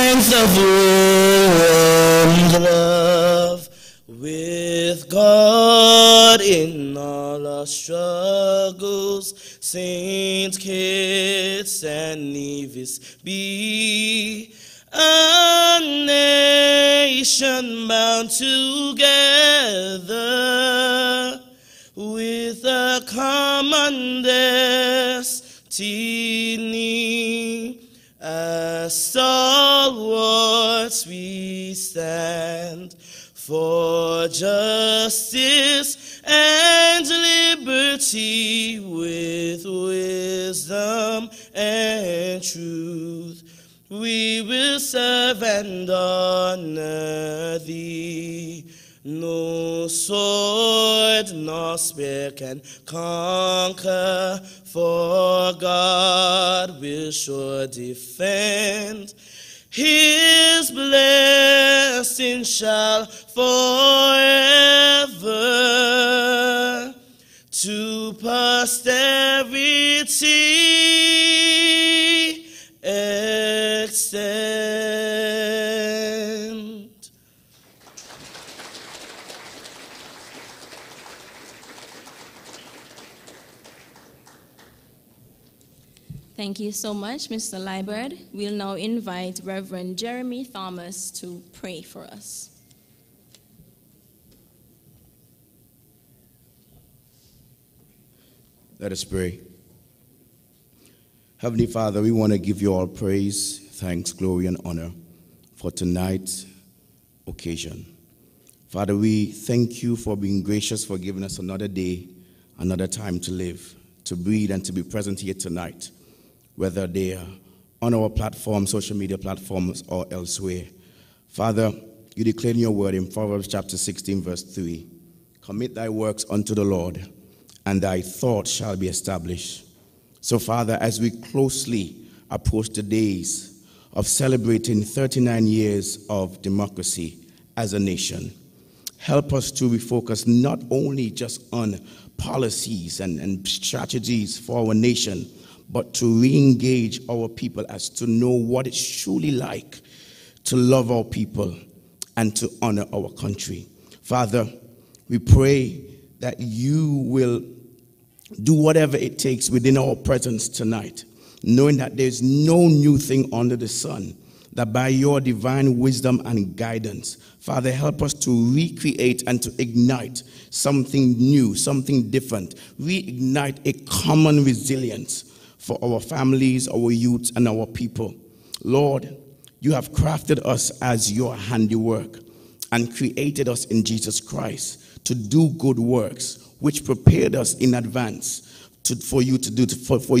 strength of warm love, with God in all our struggles, Saint Kitts and Nevis be a nation bound together with a common destiny. As stalwarts we stand for justice and liberty, with wisdom and truth. We will serve and honor thee. No sword nor spear can conquer, for God will sure defend. His blessing shall forever to posterity extend. Thank you so much, Mr. Liebert. We'll now invite Reverend Jeremy Thomas to pray for us. Let us pray. Heavenly Father, we want to give you all praise, thanks, glory, and honor for tonight's occasion. Father, we thank you for being gracious, for giving us another day, another time to live, to breathe, and to be present here tonight, whether they are on our platform, social media platforms, or elsewhere. Father, you declare in your word in Proverbs chapter 16, verse 3, commit thy works unto the Lord, and thy thoughts shall be established. So, Father, as we closely approach the days of celebrating 39 years of democracy as a nation, help us to refocus not only just on policies and strategies for our nation, but to re-engage our people as to know what it's truly like to love our people and to honor our country. Father, we pray that you will do whatever it takes within our presence tonight, knowing that there's no new thing under the sun, that by your divine wisdom and guidance, Father, help us to recreate and to ignite something new, something different, reignite a common resilience for our families, our youth, and our people. Lord, you have crafted us as your handiwork and created us in Jesus Christ to do good works, which prepared us in advance for you to do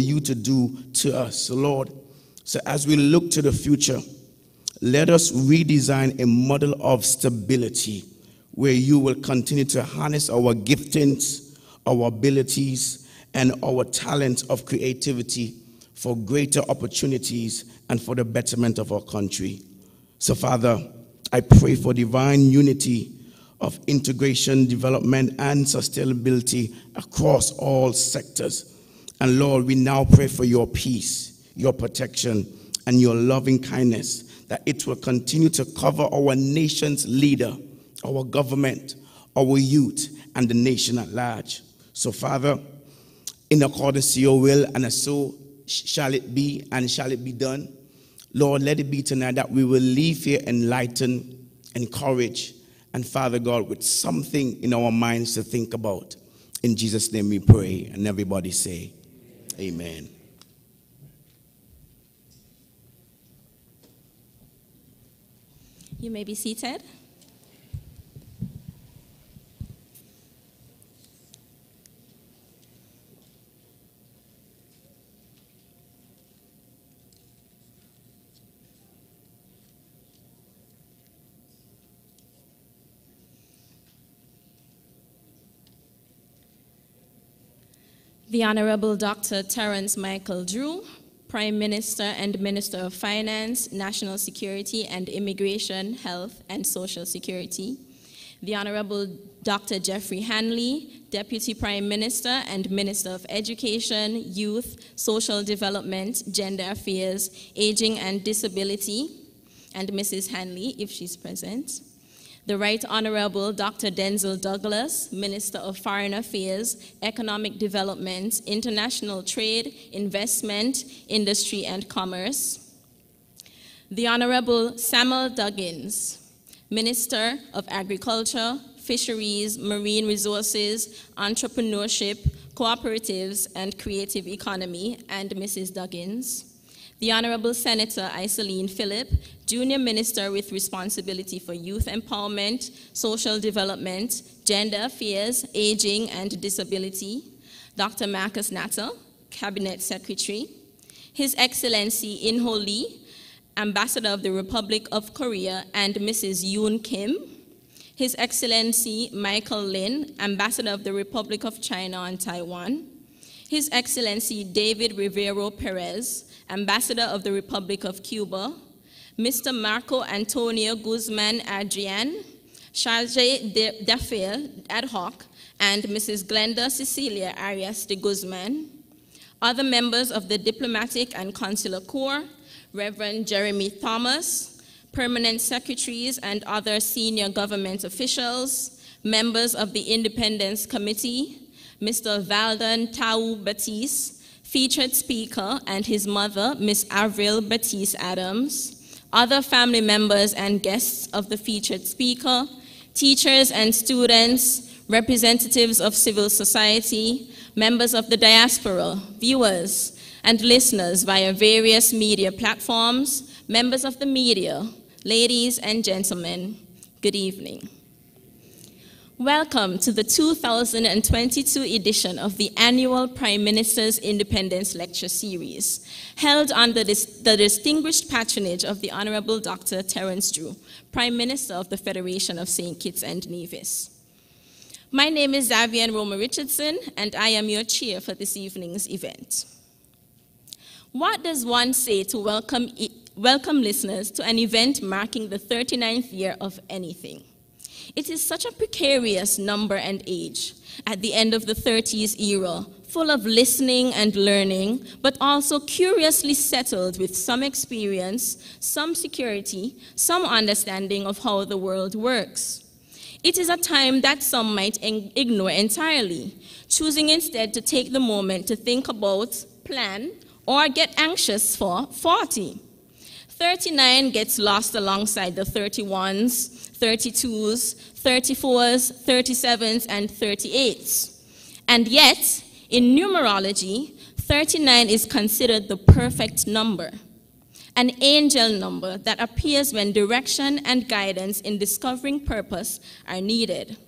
to us. So Lord, so as we look to the future, let us redesign a model of stability where you will continue to harness our giftings, our abilities, and our talents of creativity for greater opportunities and for the betterment of our country. So, Father, I pray for divine unity of integration, development, and sustainability across all sectors. And Lord, we now pray for your peace, your protection, and your loving kindness, that it will continue to cover our nation's leader, our government, our youth, and the nation at large. So, Father, in accordance to your will, and so shall it be, and shall it be done. Lord, let it be tonight that we will leave here enlightened, encouraged, and Father God, with something in our minds to think about. In Jesus' name we pray, and everybody say, amen. You may be seated. The Honorable Dr. Terrence Michael Drew, Prime Minister and Minister of Finance, National Security and Immigration, Health and Social Security. The Honorable Dr. Jeffrey Hanley, Deputy Prime Minister and Minister of Education, Youth, Social Development, Gender Affairs, Aging and Disability. and Mrs. Hanley, if she's present. The Right Honorable Dr. Denzel Douglas, Minister of Foreign Affairs, Economic Development, International Trade, Investment, Industry, and Commerce. The Honorable Samuel Duggins, Minister of Agriculture, Fisheries, Marine Resources, Entrepreneurship, Cooperatives, and Creative Economy, and Mrs. Duggins. The Honorable Senator Iseline Phillip, Junior Minister with responsibility for youth empowerment, social development, gender affairs, aging, and disability. Dr. Marcus Natter, Cabinet Secretary. His Excellency In-Ho Lee, Ambassador of the Republic of Korea, and Mrs. Yoon Kim. His Excellency Michael Lin, Ambassador of the Republic of China and Taiwan. His Excellency David Rivero Perez, Ambassador of the Republic of Cuba. Mr. Marco Antonio Guzman Adrian, Chargé d'Affaires ad hoc, and Mrs. Glenda Cecilia Arias de Guzman. Other members of the Diplomatic and Consular Corps, Reverend Jeremy Thomas, permanent secretaries and other senior government officials, members of the Independence Committee, Mr. Valdan Tau Batiste, featured speaker, and his mother, Miss Avril Batiste Adams, other family members and guests of the featured speaker, teachers and students, representatives of civil society, members of the diaspora, viewers, and listeners via various media platforms, members of the media, ladies and gentlemen, good evening. Welcome to the 2022 edition of the annual Prime Minister's Independence Lecture Series, held under the distinguished patronage of the Honorable Dr. Terence Drew, Prime Minister of the Federation of St. Kitts and Nevis. My name is Xavier Roma Richardson, and I am your chair for this evening's event. What does one say to welcome listeners to an event marking the 39th year of anything? It is such a precarious number and age at the end of the 30s era, full of listening and learning, but also curiously settled with some experience, some security, some understanding of how the world works. It is a time that some might ignore entirely, choosing instead to take the moment to think about, plan, or get anxious for 40. 39 gets lost alongside the 31s, 32s, 34s, 37s, and 38s. And yet, in numerology, 39 is considered the perfect number, an angel number that appears when direction and guidance in discovering purpose are needed.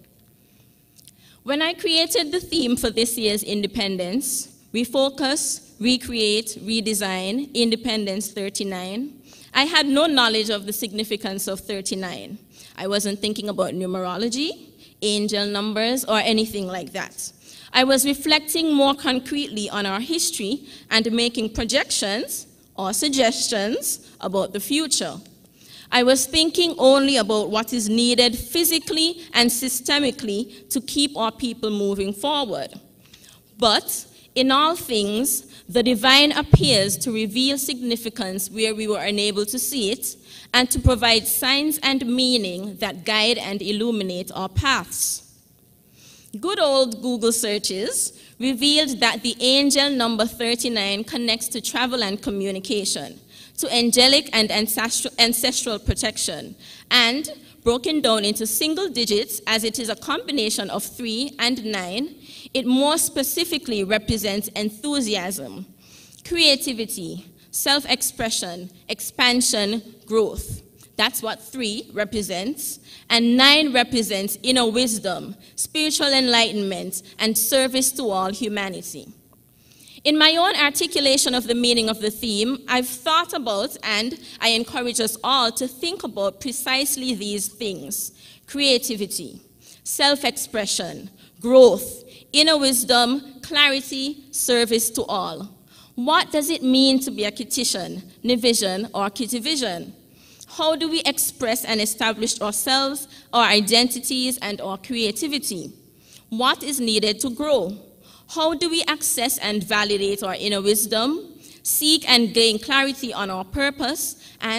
When I created the theme for this year's Independence, Refocus, Recreate, Redesign, Independence 39, I had no knowledge of the significance of 39. I wasn't thinking about numerology, angel numbers, or anything like that. I was reflecting more concretely on our history and making projections or suggestions about the future. I was thinking only about what is needed physically and systemically to keep our people moving forward. But in all things, the divine appears to reveal significance where we were unable to see it, and to provide signs and meaning that guide and illuminate our paths. Good old Google searches revealed that the angel number 39 connects to travel and communication, to angelic and ancestral protection, and broken down into single digits, as it is a combination of 3 and 9, it more specifically represents enthusiasm, creativity, self-expression, expansion, growth. That's what 3 represents. And 9 represents inner wisdom, spiritual enlightenment, and service to all humanity. In my own articulation of the meaning of the theme, I've thought about, and I encourage us all to think about precisely these things: creativity, self-expression, growth, inner wisdom, clarity, service to all. What does it mean to be a Kittitian, Nevision, or Kittivision? How do we express and establish ourselves, our identities, and our creativity? What is needed to grow? How do we access and validate our inner wisdom, seek and gain clarity on our purpose, and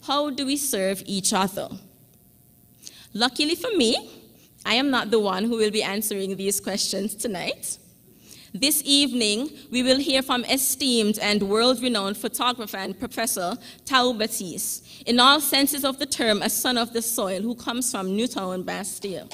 How do we serve each other? Luckily for me, I am not the one who will be answering these questions tonight. This evening, we will hear from esteemed and world-renowned photographer and professor Tao Baptiste, in all senses of the term a son of the soil who comes from Newtown, Bastille.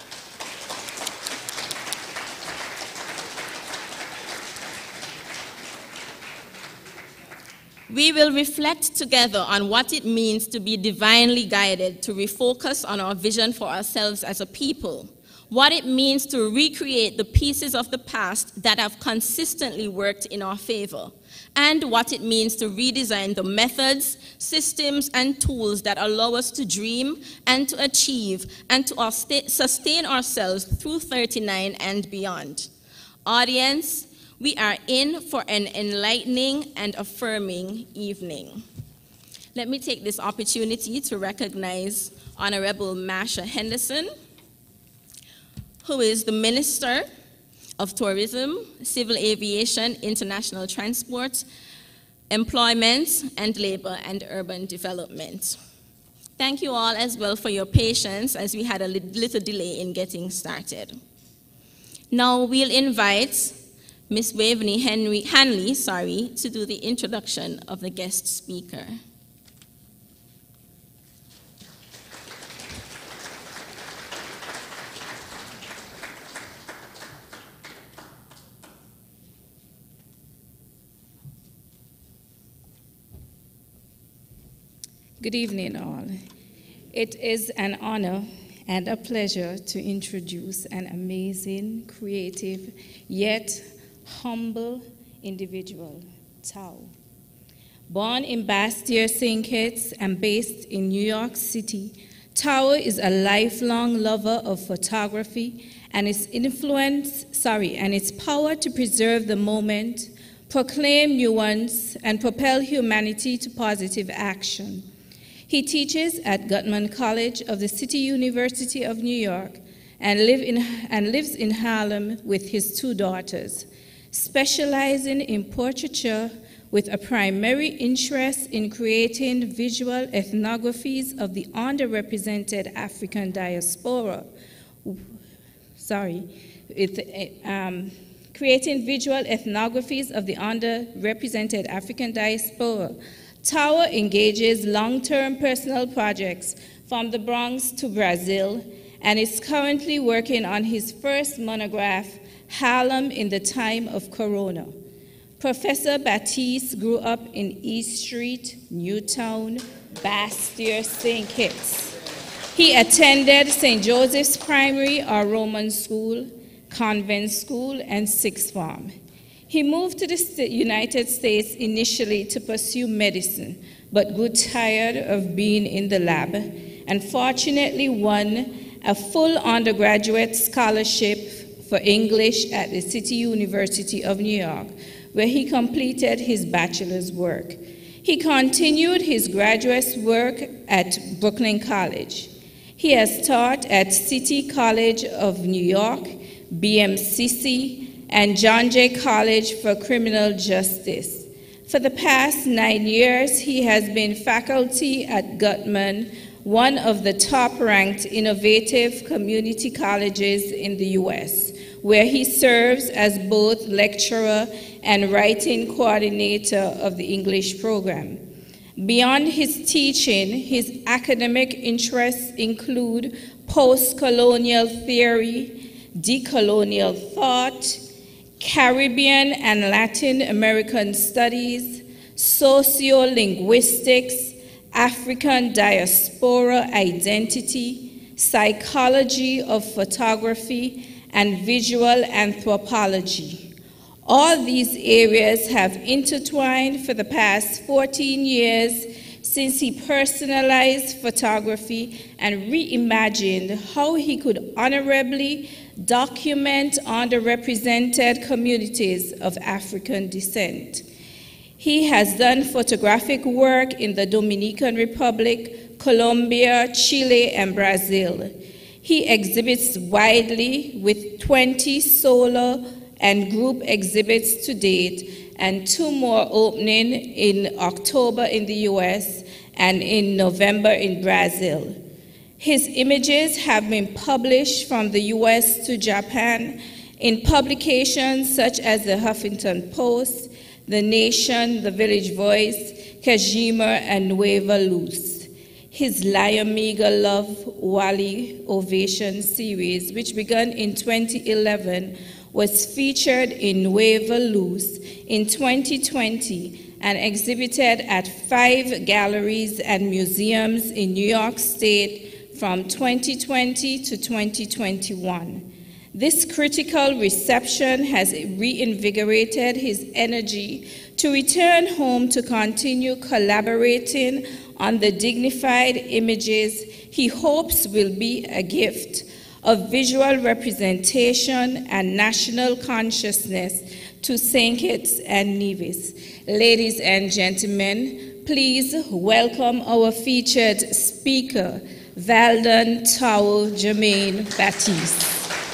We will reflect together on what it means to be divinely guided, to refocus on our vision for ourselves as a people, what it means to recreate the pieces of the past that have consistently worked in our favor, and what it means to redesign the methods, systems, and tools that allow us to dream and to achieve and to sustain ourselves through 39 and beyond. Audience, we are in for an enlightening and affirming evening. Let me take this opportunity to recognize Honorable Masha Henderson, who is the Minister of Tourism, Civil Aviation, International Transport, Employment, and Labor and Urban Development. Thank you all as well for your patience as we had a little delay in getting started. Now we'll invite Ms. Waveney Hanley, to do the introduction of the guest speaker. Good evening, all. It is an honor and a pleasure to introduce an amazing, creative, yet humble individual, Tao. Born in Bastille, St. Kitts, and based in New York City, Tao is a lifelong lover of photography and its power to preserve the moment, proclaim new ones, and propel humanity to positive action. He teaches at Gutman College of the City University of New York and lives in Harlem with his 2 daughters, specializing in portraiture with a primary interest in creating visual ethnographies of the underrepresented African diaspora. Creating visual ethnographies of the underrepresented African diaspora. Tao engages long-term personal projects from the Bronx to Brazil and is currently working on his first monograph, Harlem in the Time of Corona. Professor Baptiste grew up in East Street, Newtown, Bastille, St. Kitts. He attended St. Joseph's Primary or Roman School, Convent School, and Sixth Form. He moved to the United States initially to pursue medicine, but grew tired of being in the lab and fortunately won a full undergraduate scholarship for English at the City University of New York, where he completed his bachelor's work. He continued his graduate work at Brooklyn College. He has taught at City College of New York, BMCC, and John Jay College for Criminal Justice. For the past 9 years, he has been faculty at Gutman, one of the top-ranked innovative community colleges in the U.S., where he serves as both lecturer and writing coordinator of the English program. Beyond his teaching, his academic interests include post-colonial theory, decolonial thought, Caribbean and Latin American studies, sociolinguistics, African diaspora identity, psychology of photography, and visual anthropology. All these areas have intertwined for the past 14 years since he personalized photography and reimagined how he could honorably document underrepresented communities of African descent. He has done photographic work in the Dominican Republic, Colombia, Chile, and Brazil. He exhibits widely with 20 solo and group exhibits to date, and 2 more opening in October in the US and in November in Brazil. His images have been published from the US to Japan in publications such as the Huffington Post, The Nation, The Village Voice, Kajima, and Nueva Luz. His Layamiga Love Wali Ovation series, which began in 2011, was featured in Nueva Luz in 2020 and exhibited at 5 galleries and museums in New York State from 2020 to 2021. This critical reception has reinvigorated his energy to return home to continue collaborating on the dignified images he hopes will be a gift of visual representation and national consciousness to St. Kitts and Nevis. Ladies and gentlemen, please welcome our featured speaker, Valdon Tao Jermaine Baptiste.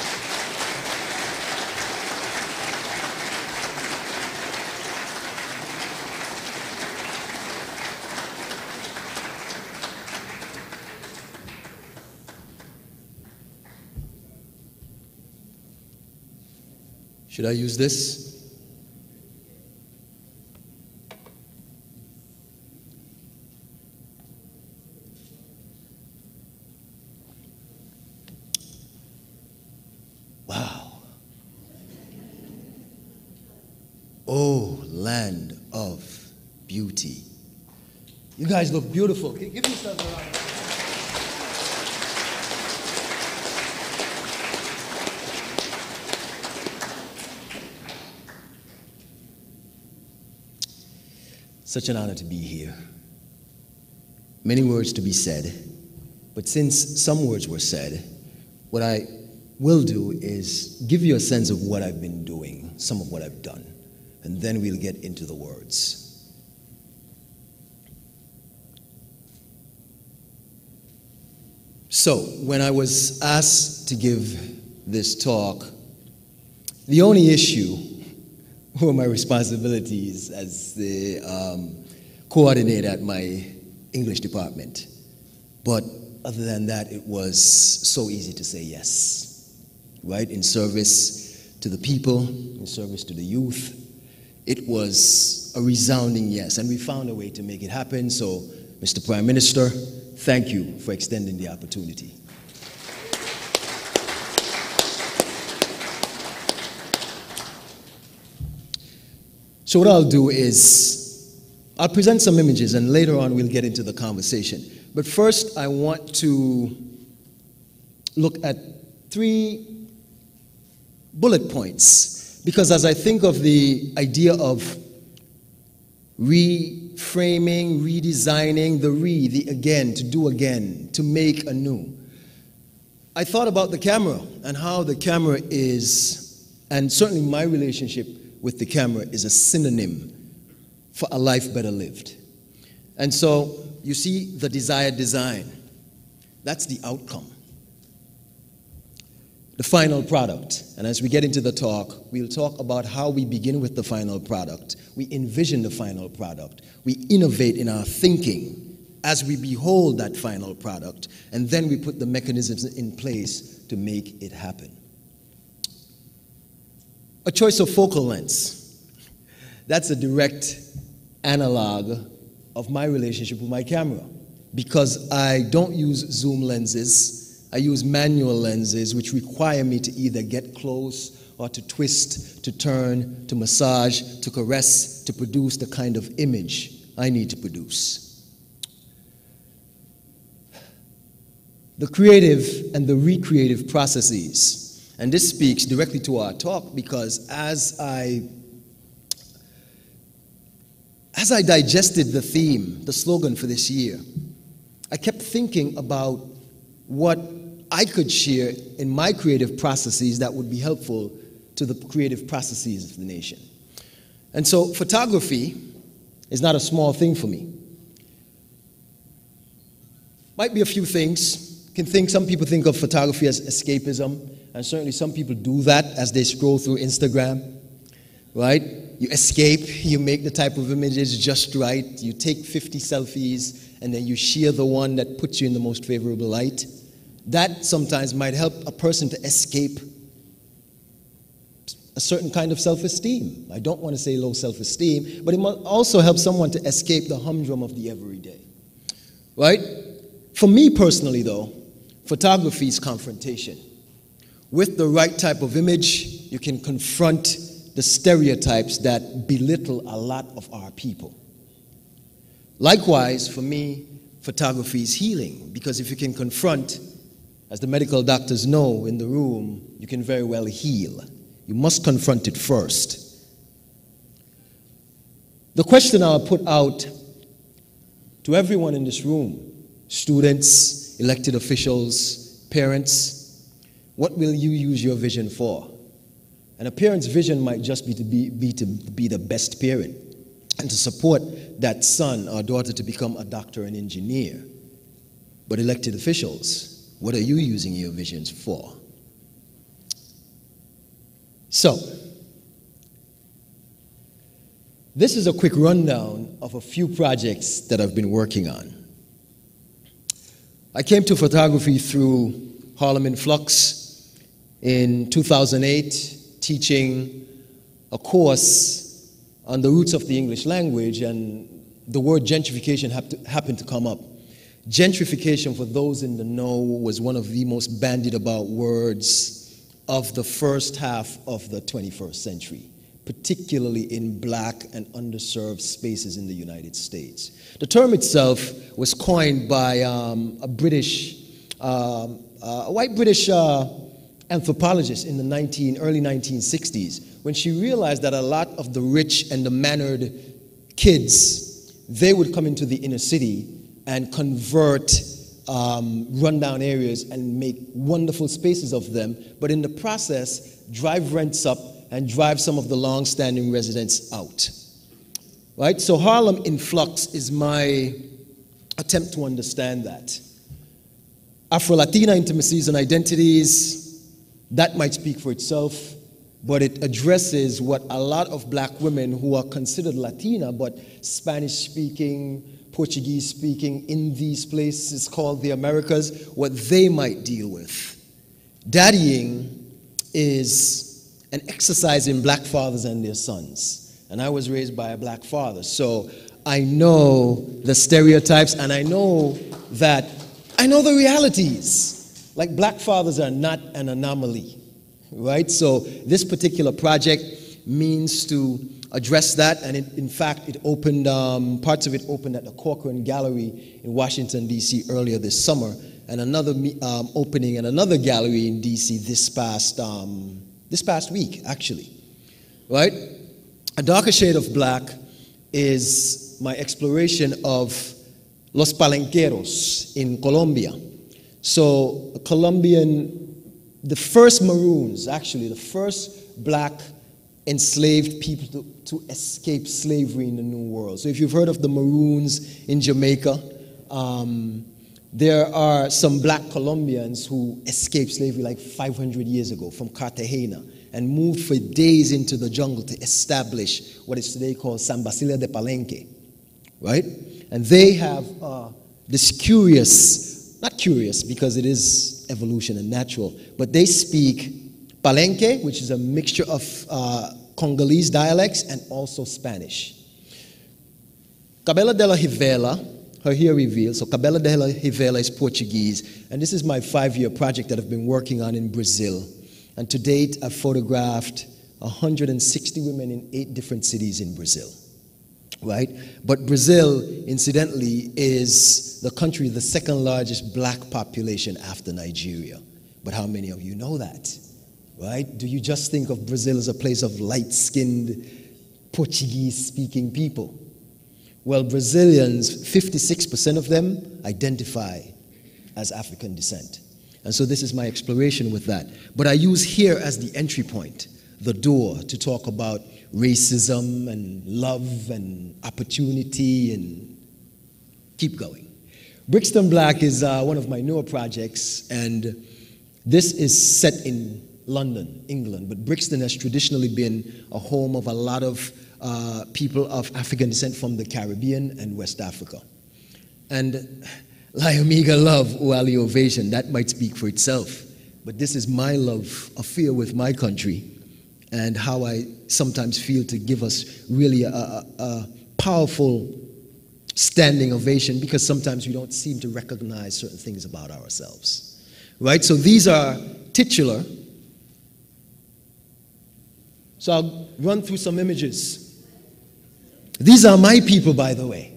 Should I use this? Wow. Oh, land of beauty. You guys look beautiful. Give yourself a round. Such an honor to be here. Many words to be said, but since some words were said, what I will do is give you a sense of what I've been doing, some of what I've done, and then we'll get into the words. So, when I was asked to give this talk, the only issue were my responsibilities as the coordinator at my English department. But other than that, it was so easy to say yes, right? In service to the people, in service to the youth. It was a resounding yes, and we found a way to make it happen. So, Mr. Prime Minister, thank you for extending the opportunity. So what I'll do is, I'll present some images and later on we'll get into the conversation. But first I want to look at 3 bullet points, because as I think of the idea of reframing, redesigning, the again, to do again, to make anew, I thought about the camera and how the camera is, and certainly my relationship with the camera is a synonym for a life better lived. And so you see the desired design. That's the outcome. The final product. And as we get into the talk, we'll talk about how we begin with the final product. We envision the final product. We innovate in our thinking as we behold that final product. And then we put the mechanisms in place to make it happen. A choice of focal lengths. That's a direct analog of my relationship with my camera, because I don't use zoom lenses. I use manual lenses, which require me to either get close or to twist, to turn, to massage, to caress, to produce the kind of image I need to produce. The creative and the recreative processes. And this speaks directly to our talk, because as I digested the theme, the slogan for this year, I kept thinking about what I could share in my creative processes that would be helpful to the creative processes of the nation. And so photography is not a small thing for me. Might be a few things. Some people think of photography as escapism, and certainly some people do that as they scroll through Instagram, right? You escape, you make the type of images just right, you take 50 selfies, and then you share the one that puts you in the most favorable light. That sometimes might help a person to escape a certain kind of self-esteem. I don't want to say low self-esteem, but it might also help someone to escape the humdrum of the everyday. Right? For me personally, though, photography is confrontation. With the right type of image, you can confront the stereotypes that belittle a lot of our people. Likewise, for me, photography is healing, because if you can confront, as the medical doctors know in the room, you can very well heal. You must confront it first. The question I'll put out to everyone in this room, students, elected officials, parents, what will you use your vision for? And a parent's vision might just be to be the best parent and to support that son or daughter to become a doctor and engineer. But elected officials, what are you using your visions for? So, this is a quick rundown of a few projects that I've been working on. I came to photography through Harlem in Flux in 2008, teaching a course on the roots of the English language, and the word gentrification happened to come up. Gentrification, for those in the know, was one of the most bandied about words of the first half of the 21st century, particularly in black and underserved spaces in the United States. The term itself was coined by a white British anthropologist in the early 1960s, when she realized that a lot of the rich and the mannered kids, they would come into the inner city and convert rundown areas and make wonderful spaces of them, but in the process, drive rents up and drive some of the long-standing residents out. Right? So Harlem in Flux is my attempt to understand that. Afro-Latina intimacies and identities, that might speak for itself, but it addresses what a lot of black women who are considered Latina, but Spanish-speaking, Portuguese-speaking in these places called the Americas, what they might deal with. Daddying is an exercise in black fathers and their sons. And I was raised by a black father, so I know the stereotypes, and I know the realities. Like, black fathers are not an anomaly, right? So this particular project means to address that, and in fact, it opened, parts of it opened at the Corcoran Gallery in Washington, D.C. earlier this summer, and another opening at another gallery in D.C. this past week, actually, right? A Darker Shade of Black is my exploration of Los Palenqueros in Colombia. So, the first Maroons, actually, the first black enslaved people to escape slavery in the New World. So if you've heard of the Maroons in Jamaica, there are some black Colombians who escaped slavery like 500 years ago from Cartagena and moved for days into the jungle to establish what is today called San Basilio de Palenque, right? And they have this not curious because it is evolution and natural, but they speak Palenque, which is a mixture of Congolese dialects and also Spanish. Cabela de la Rivela, her hair reveals, so Cabela de la Rivela is Portuguese, and this is my 5-year project that I've been working on in Brazil. And to date, I've photographed 160 women in 8 different cities in Brazil. Right? But Brazil, incidentally, is the country with the second largest black population after Nigeria. But how many of you know that? Right? Do you just think of Brazil as a place of light-skinned, Portuguese-speaking people? Well, Brazilians, 56% of them identify as African descent. And so this is my exploration with that. But I use here as the entry point, the door, to talk about racism and love and opportunity and keep going. Brixton Black is one of my newer projects, and this is set in London, England, but Brixton has traditionally been a home of a lot of people of African descent from the Caribbean and West Africa. And Layamiga love, Uali ovation, that might speak for itself. But this is my love affair with my country and how I sometimes feel to give us really a powerful standing ovation, because sometimes we don't seem to recognize certain things about ourselves. Right? So these are titular. So I'll run through some images. These are my people, by the way.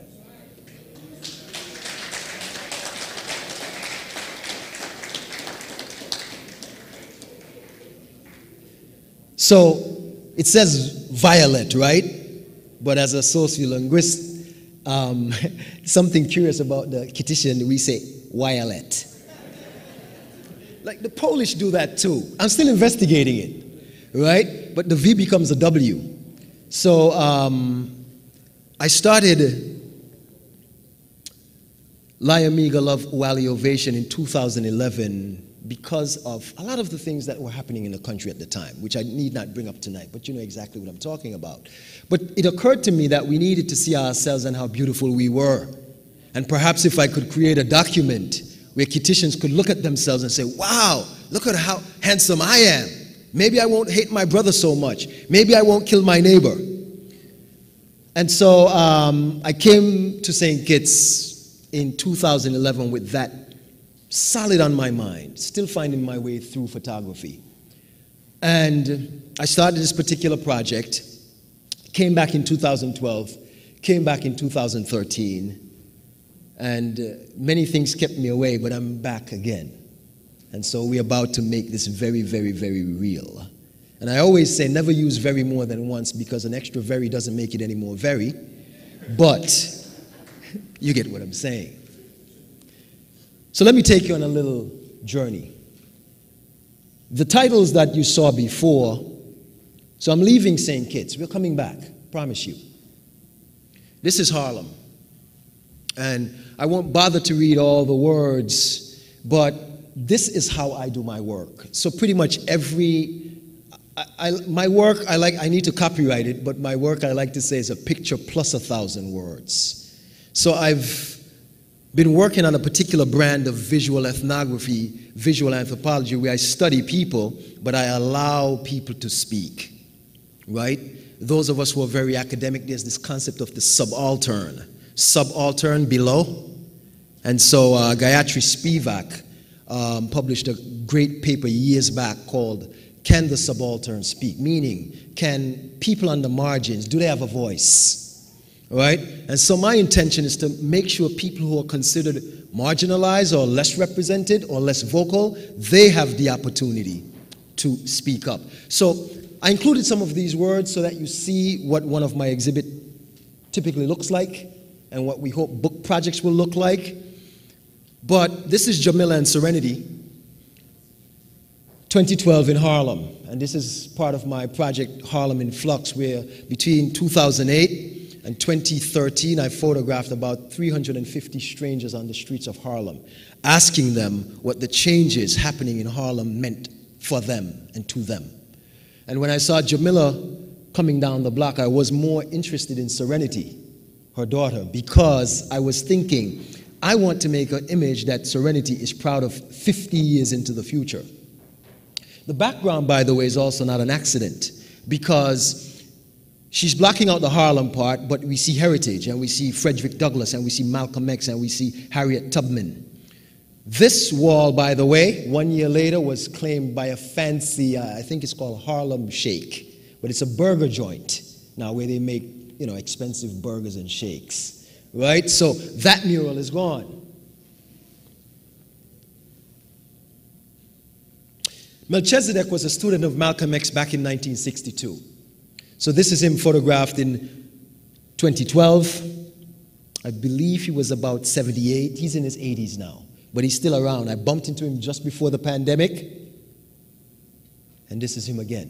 So it says violet, right? But as a sociolinguist, something curious about the Kittitian, we say violet. Like the Polish do that too. I'm still investigating it, right? But the V becomes a W. So I started Layamiga Love Uali Ovation in 2011 because of a lot of the things that were happening in the country at the time, which I need not bring up tonight, but you know exactly what I'm talking about. But it occurred to me that we needed to see ourselves and how beautiful we were. And perhaps if I could create a document where Kittitians could look at themselves and say, wow, look at how handsome I am. Maybe I won't hate my brother so much. Maybe I won't kill my neighbor. And so I came to St. Kitts in 2011 with that solid on my mind, still finding my way through photography. And I started this particular project, came back in 2012, came back in 2013, and many things kept me away, but I'm back again. And so we're about to make this very, very, very real. And I always say never use very more than once, because an extra very doesn't make it any more very, but you get what I'm saying. So let me take you on a little journey. The titles that you saw before, so I'm leaving St. Kitts. We're coming back, promise you. This is Harlem. And I won't bother to read all the words, but this is how I do my work. So pretty much my work, I need to copyright it, but my work I like to say is a picture plus 1,000 words. So I've been working on a particular brand of visual ethnography, visual anthropology, where I study people, but I allow people to speak, right? Those of us who are very academic, there's this concept of the subaltern below. And so Gayatri Spivak published a great paper years back called Can the Subaltern Speak? Meaning, can people on the margins, do they have a voice? Right? And so my intention is to make sure people who are considered marginalized or less represented or less vocal, they have the opportunity to speak up. So I included some of these words so that you see what one of my exhibit typically looks like and what we hope book projects will look like. But this is Jamila and Serenity, 2012 in Harlem. And this is part of my project Harlem in Flux, where between 2008 and 2013, I photographed about 350 strangers on the streets of Harlem, asking them what the changes happening in Harlem meant for them and to them. And when I saw Jamila coming down the block, I was more interested in Serenity, her daughter, because I was thinking, I want to make an image that Serenity is proud of 50 years into the future. The background, by the way, is also not an accident, because she's blocking out the Harlem part, but we see heritage, and we see Frederick Douglass, and we see Malcolm X, and we see Harriet Tubman. This wall, by the way, 1 year later was claimed by a fancy, I think it's called Harlem Shake, but it's a burger joint now where they make, you know, expensive burgers and shakes, right? So that mural is gone. Melchizedek was a student of Malcolm X back in 1962. So this is him photographed in 2012. I believe he was about 78. He's in his 80s now, but he's still around. I bumped into him just before the pandemic, and this is him again.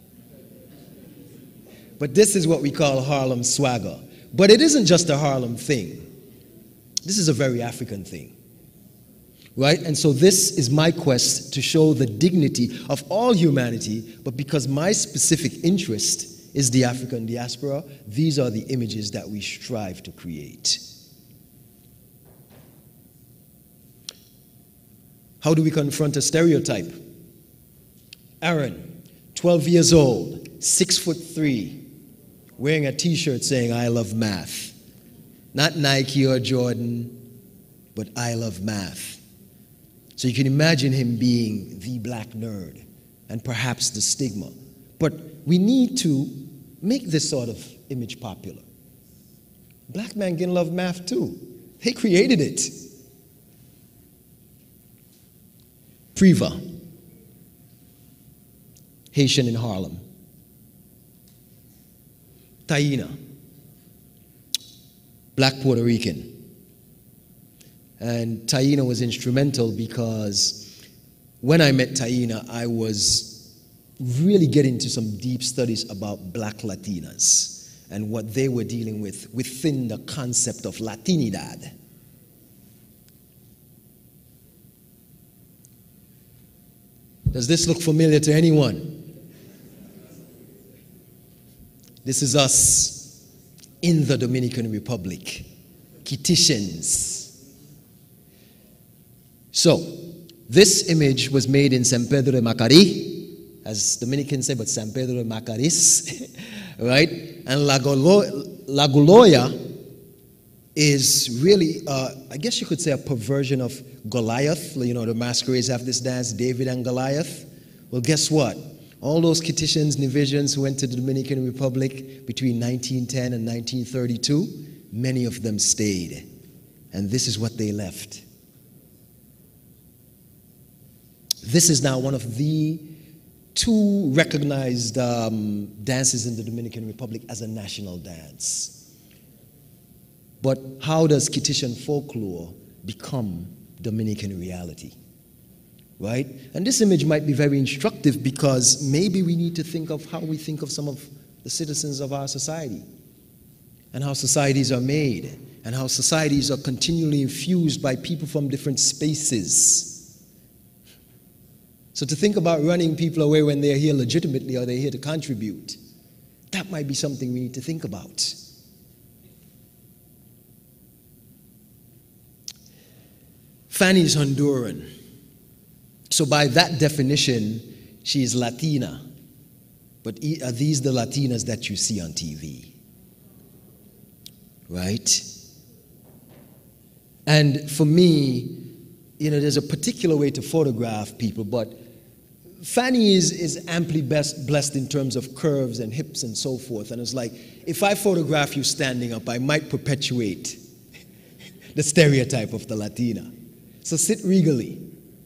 But this is what we call Harlem swagger. But it isn't just a Harlem thing. This is a very African thing, right? And so this is my quest to show the dignity of all humanity, but because my specific interest is the African diaspora, these are the images that we strive to create. How do we confront a stereotype? Aaron, 12 years old, 6'3", wearing a t-shirt saying, I love math. Not Nike or Jordan, but I love math. So you can imagine him being the black nerd and perhaps the stigma. But we need to make this sort of image popular. Black men can love math too. They created it. Priva, Haitian in Harlem. Taina, black Puerto Rican. And Taina was instrumental because when I met Taina, I was really getting into some deep studies about black Latinas and what they were dealing with within the concept of Latinidad. Does this look familiar to anyone? This is us in the Dominican Republic, Kititians. So, this image was made in San Pedro de Macari, as Dominicans say, but San Pedro de Macorís, right? And La Guloya is really, I guess you could say, a perversion of Goliath. You know, the masquerades have this dance, David and Goliath. Well, guess what? All those Kititians, Nivisians who went to the Dominican Republic between 1910 and 1932, many of them stayed. And this is what they left. This is now one of the two recognized dances in the Dominican Republic as a national dance. But how does Kititian folklore become Dominican reality? Right? And this image might be very instructive because maybe we need to think of how we think of some of the citizens of our society and how societies are made and how societies are continually infused by people from different spaces. So to think about running people away when they're here legitimately or they're here to contribute, that might be something we need to think about. Fanny's Honduran. So by that definition, she is Latina. But are these the Latinas that you see on TV? Right? And for me, you know, there's a particular way to photograph people, but Fanny is amply blessed in terms of curves and hips and so forth. And it's like, if I photograph you standing up, I might perpetuate the stereotype of the Latina. So sit regally.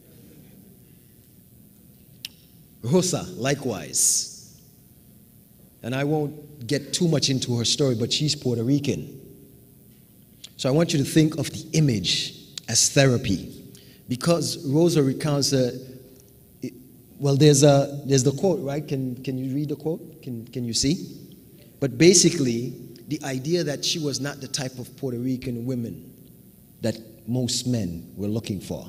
Rosa, likewise. And I won't get too much into her story, but she's Puerto Rican. So I want you to think of the image as therapy. Because Rosa recounts well, there's the quote, right? Can you read the quote? Can you see? But basically, the idea that she was not the type of Puerto Rican women that most men were looking for.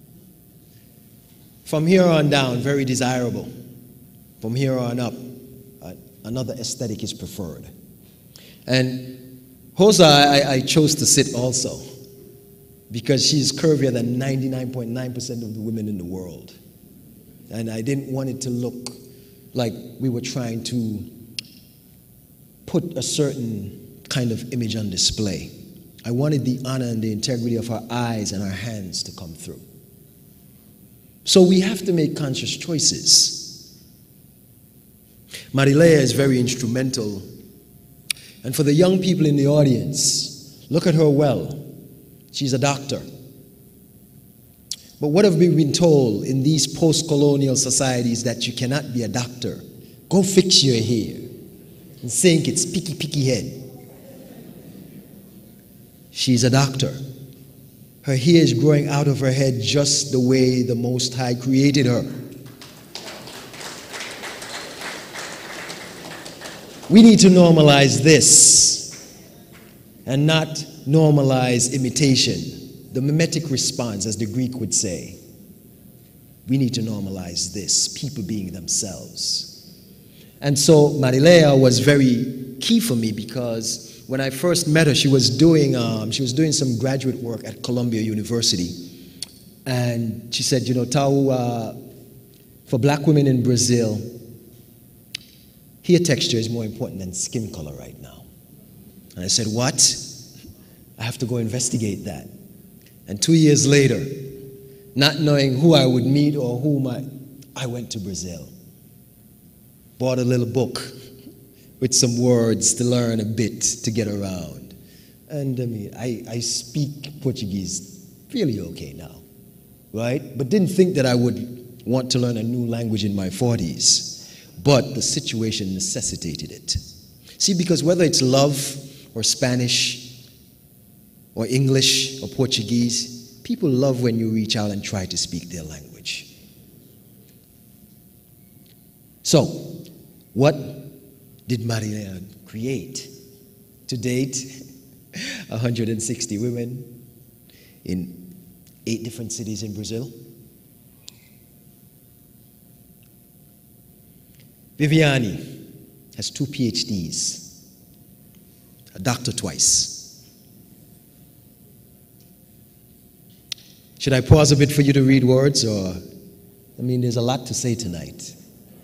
From here on down, very desirable. From here on up, another aesthetic is preferred. And Rosa, I chose to sit also because she's curvier than 99.9% of the women in the world. And I didn't want it to look like we were trying to put a certain kind of image on display. I wanted the honor and the integrity of her eyes and her hands to come through. So we have to make conscious choices. Marilea is very instrumental. And for the young people in the audience, look at her well. She's a doctor. But what have we been told in these post-colonial societies that you cannot be a doctor? Go fix your hair and think it's picky head. She's a doctor. Her hair is growing out of her head just the way the Most High created her. We need to normalize this and not normalize imitation, the mimetic response, as the Greek would say. We need to normalize this, people being themselves. And so Marilea was very key for me because when I first met her, she was doing some graduate work at Columbia University. And she said, you know, Tau, for black women in Brazil, hair texture is more important than skin color right now. And I said, what? I have to go investigate that. And 2 years later, not knowing who I would meet or whom I went to Brazil. Bought a little book with some words to learn a bit to get around. And I mean, I speak Portuguese really okay now, right? But didn't think that I would want to learn a new language in my 40s. But the situation necessitated it. See, because whether it's love or Spanish or English or Portuguese, people love when you reach out and try to speak their language. So, what did Maria create? To date, 160 women in 8 different cities in Brazil. Viviane has 2 PhDs, a doctor twice. Should I pause a bit for you to read words, or, I mean, there's a lot to say tonight.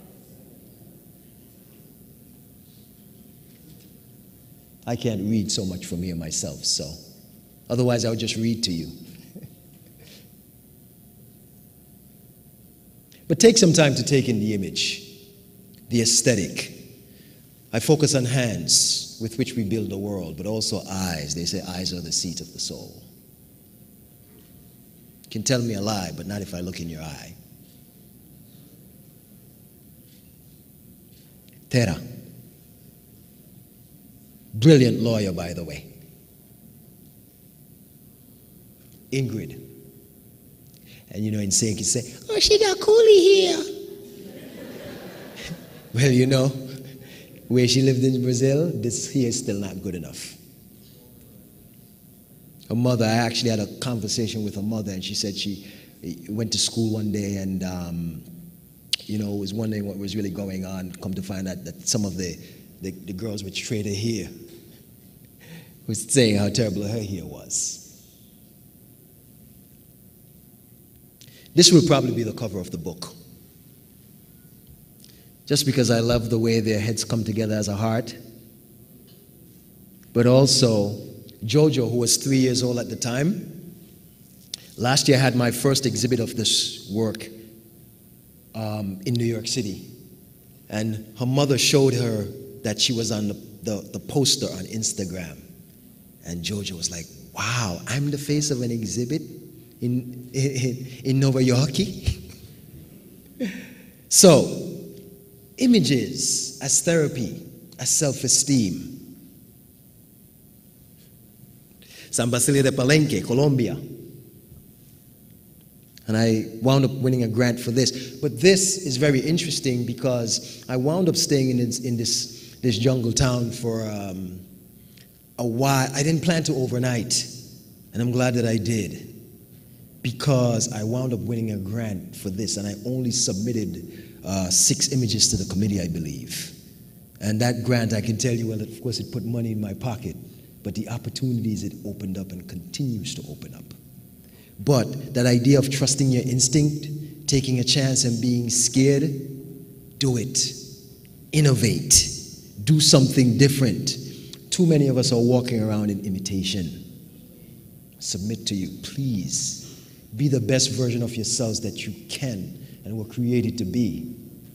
I can't read so much from here myself, so otherwise I would just read to you. But take some time to take in the image, the aesthetic. I focus on hands with which we build the world, but also eyes. They say eyes are the seat of the soul. You can tell me a lie, but not if I look in your eye. Tera. Brilliant lawyer, by the way. Ingrid. And you know, in saying, you say, oh, she got coolie here. Well, you know, where she lived in Brazil, this here is still not good enough. Her mother, I actually had a conversation with her mother, and she said she went to school one day and, you know, was wondering what was really going on. Come to find out that some of the girls which traded hair was saying how terrible her hair was. This will probably be the cover of the book. Just because I love the way their heads come together as a heart. But also, Jojo, who was 3 years old at the time, last year I had my first exhibit of this work in New York City. And her mother showed her that she was on the poster on Instagram. And Jojo was like, wow, I'm the face of an exhibit in Nova York. So, images as therapy, as self-esteem. San Basilio de Palenque, Colombia. And I wound up winning a grant for this. But this is very interesting because I wound up staying in this jungle town for a while. I didn't plan to overnight, and I'm glad that I did, because I wound up winning a grant for this, and I only submitted 6 images to the committee, I believe. And that grant, I can tell you, well, of course, it put money in my pocket, but the opportunities it opened up and continues to open up. But that idea of trusting your instinct, taking a chance and being scared, do it. Innovate. Do something different. Too many of us are walking around in imitation. Submit to you, please. Be the best version of yourselves that you can and were created to be.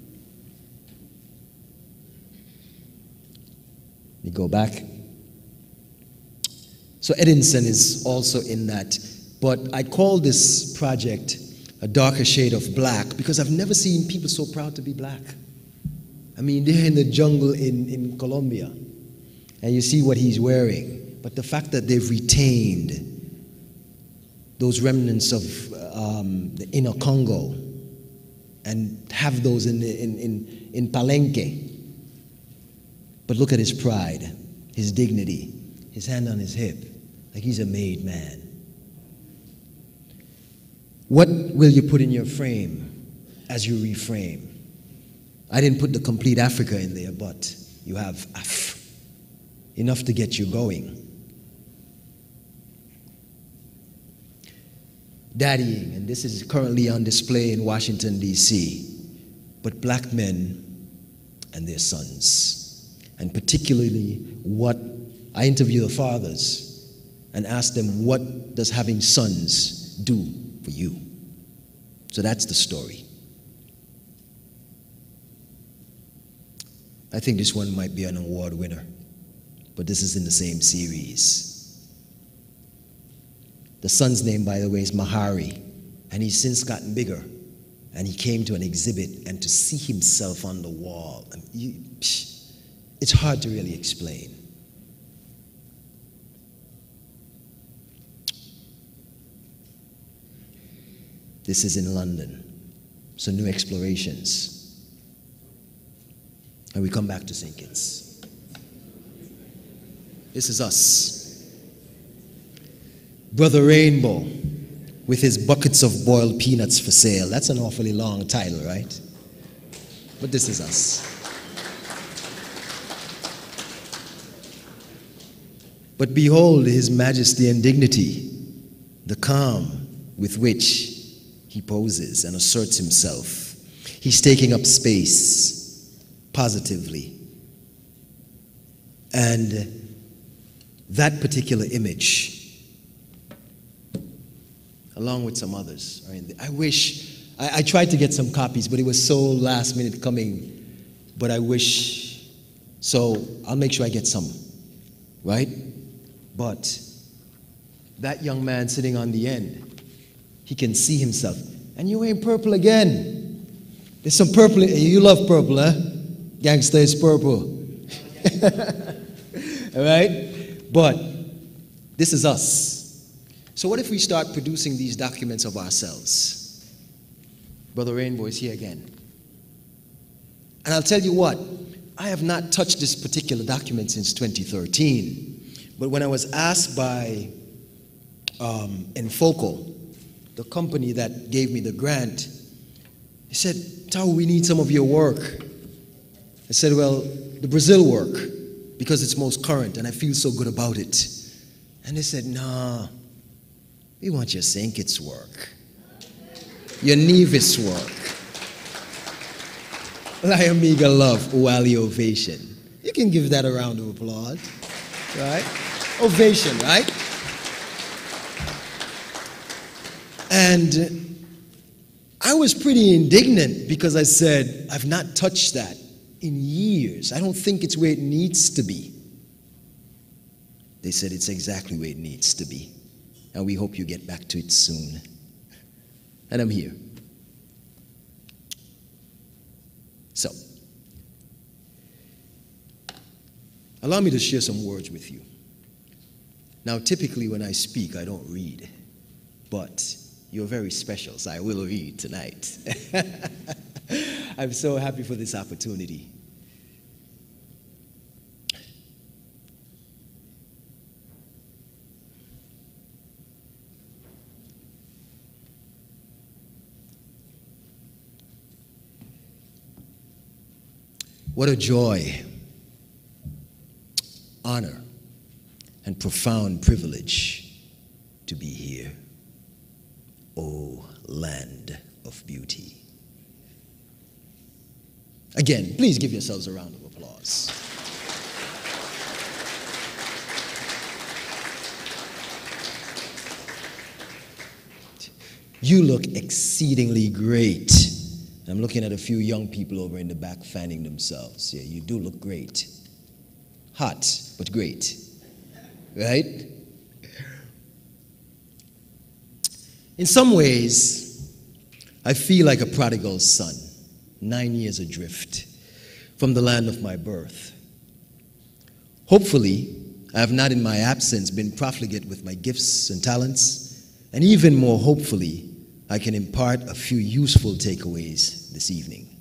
Let me go back. So Edinson is also in that. But I call this project A Darker Shade of Black because I've never seen people so proud to be black. I mean, they're in the jungle in Colombia, and you see what he's wearing. But the fact that they've retained those remnants of the inner Congo and have those in Palenque. But look at his pride, his dignity, his hand on his hip, like he's a made man. What will you put in your frame as you reframe? I didn't put the complete Africa in there, but you have enough to get you going. daddying, and this is currently on display in Washington, D.C., but black men and their sons. And particularly what I interview the fathers and ask them, what does having sons do for you? So that's the story. I think this one might be an award winner, but this is in the same series. The son's name, by the way, is Mahari, and he's since gotten bigger. And he came to an exhibit, and to see himself on the wall, it's hard to really explain. This is in London, so New Explorations. And we come back to St. Kitts. This is us. Brother Rainbow with his buckets of boiled peanuts for sale. That's an awfully long title, right? But this is us. But behold his majesty and dignity, the calm with which he poses and asserts himself. He's taking up space positively. And that particular image, along with some others, I tried to get some copies, but it was so last minute coming, but so I'll make sure I get some, right? But that young man sitting on the end, he can see himself. And you ain't purple again. There's some purple. You love purple, huh? Gangster is purple. All right? But this is us. So what if we start producing these documents of ourselves? Brother Rainbow is here again. And I'll tell you what, I have not touched this particular document since 2013. But when I was asked by Enfoco, the company that gave me the grant, he said, Tao, we need some of your work. I said, well, the Brazil work, because it's most current and I feel so good about it. And they said, nah, we want your St. Kitts work, your Nevis work. Liamiga love, Uwali ovation. You can give that a round of applause, right? Ovation, right? And I was pretty indignant because I said, I've not touched that in years. I don't think it's where it needs to be. They said it's exactly where it needs to be. And we hope you get back to it soon. And I'm here. So, allow me to share some words with you. Now, typically when I speak, I don't read. But you're very special, so I will read tonight. I'm so happy for this opportunity. What a joy, honor, and profound privilege to be here. O land of beauty. Again, please give yourselves a round of applause. You look exceedingly great. I'm looking at a few young people over in the back fanning themselves. Yeah, you do look great. Hot, but great. Right? In some ways, I feel like a prodigal son, 9 years adrift from the land of my birth. Hopefully, I have not in my absence been profligate with my gifts and talents, and even more hopefully, I can impart a few useful takeaways this evening.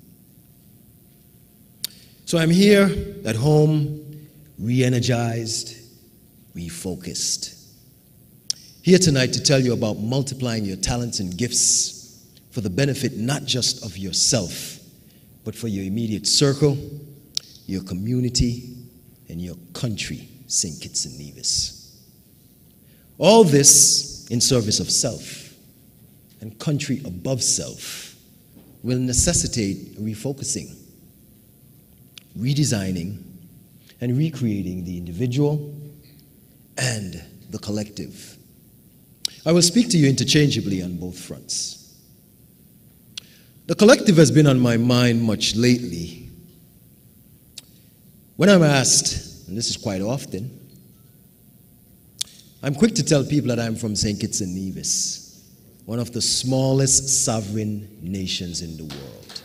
So I'm here at home, re-energized, refocused. Here tonight to tell you about multiplying your talents and gifts for the benefit not just of yourself, but for your immediate circle, your community, and your country, St. Kitts and Nevis. All this in service of self, and country above self will necessitate refocusing, redesigning, and recreating the individual and the collective. I will speak to you interchangeably on both fronts. The collective has been on my mind much lately. When I'm asked, and this is quite often, I'm quick to tell people that I'm from St. Kitts and Nevis, one of the smallest sovereign nations in the world.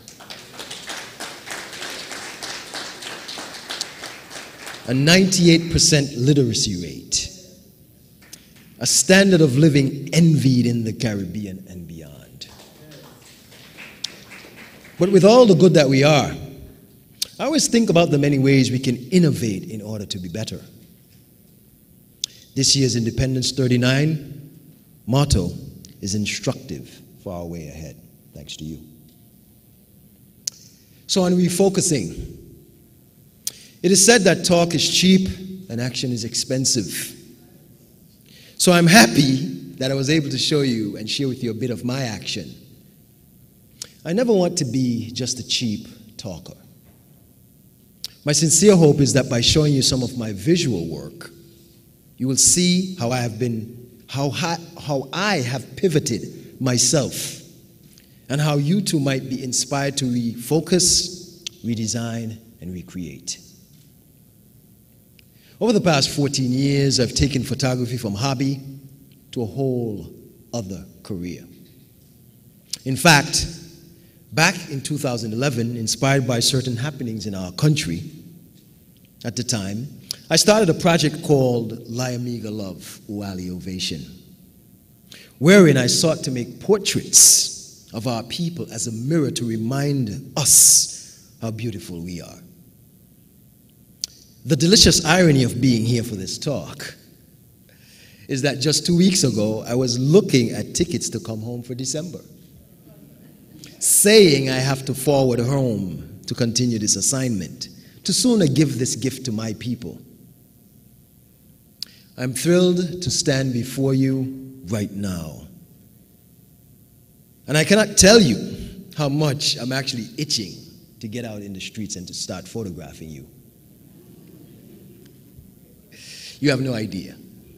A 98% literacy rate, a standard of living envied in the Caribbean and beyond. But with all the good that we are, I always think about the many ways we can innovate in order to be better. This year's Independence 39 motto is instructive for our way ahead, thanks to you. So on refocusing, it is said that talk is cheap and action is expensive. So I'm happy that I was able to show you and share with you a bit of my action. I never want to be just a cheap talker. My sincere hope is that by showing you some of my visual work, you will see how I have pivoted myself, and how you too might be inspired to refocus, redesign, and recreate. Over the past 14 years, I've taken photography from hobby to a whole other career. In fact, back in 2011, inspired by certain happenings in our country at the time, I started a project called Liamiga Love, Uwali Ovation, wherein I sought to make portraits of our people as a mirror to remind us how beautiful we are. The delicious irony of being here for this talk is that just 2 weeks ago, I was looking at tickets to come home for December, saying I have to forward home to continue this assignment, to sooner give this gift to my people. I'm thrilled to stand before you right now. And I cannot tell you how much I'm actually itching to get out in the streets and to start photographing you. You have no idea.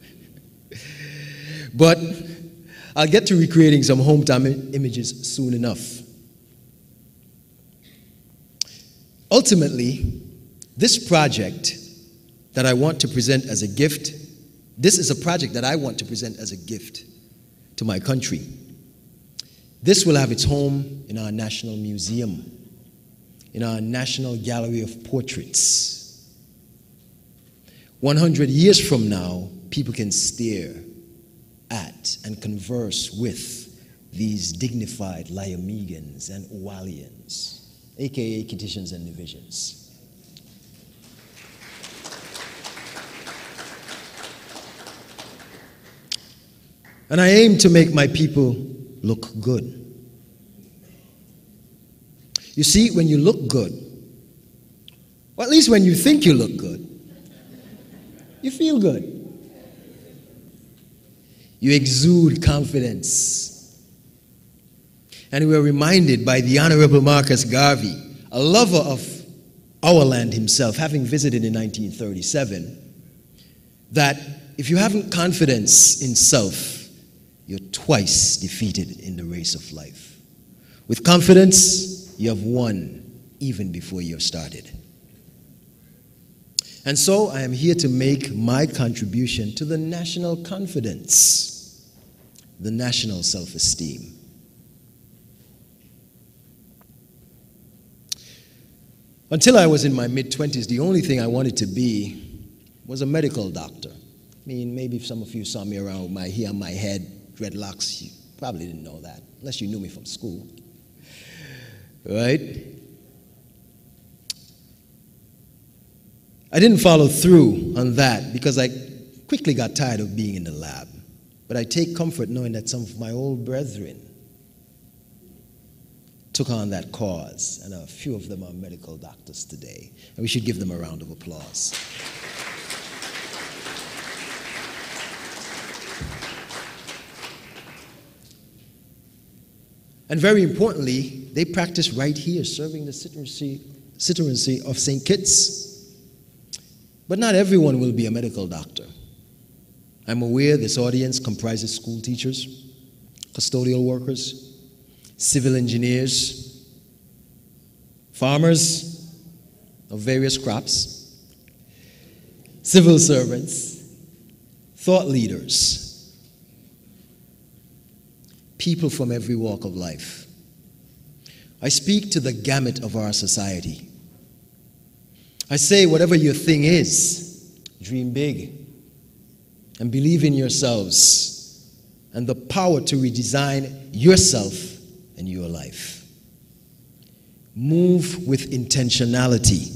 But I'll get to recreating some hometown images soon enough. Ultimately, this project that I want to present as a gift, this is a project that I want to present as a gift to my country. This will have its home in our National Museum, in our National Gallery of Portraits. 100 years from now, people can stare at and converse with these dignified Liamigans and Uwalians, aka Kittitians and Nevisians. And I aim to make my people look good. You see, when you look good, or at least when you think you look good, you feel good. You exude confidence. And we are reminded by the Honorable Marcus Garvey, a lover of our land himself, having visited in 1937, that if you haven't confidence in self, you're twice defeated in the race of life. With confidence, you have won even before you have started. And so I am here to make my contribution to the national confidence, the national self-esteem. Until I was in my mid-20s, the only thing I wanted to be was a medical doctor. I mean, maybe if some of you saw me around with my hair on my head, dreadlocks, you probably didn't know that, unless you knew me from school. Right? I didn't follow through on that because I quickly got tired of being in the lab. But I take comfort knowing that some of my old brethren took on that cause, and a few of them are medical doctors today. And we should give them a round of applause. And very importantly, they practice right here, serving the citizenry of St. Kitts. But not everyone will be a medical doctor. I'm aware this audience comprises school teachers, custodial workers, civil engineers, farmers of various crops, civil servants, thought leaders, people from every walk of life. I speak to the gamut of our society. I say, whatever your thing is, dream big and believe in yourselves and the power to redesign yourself and your life. Move with intentionality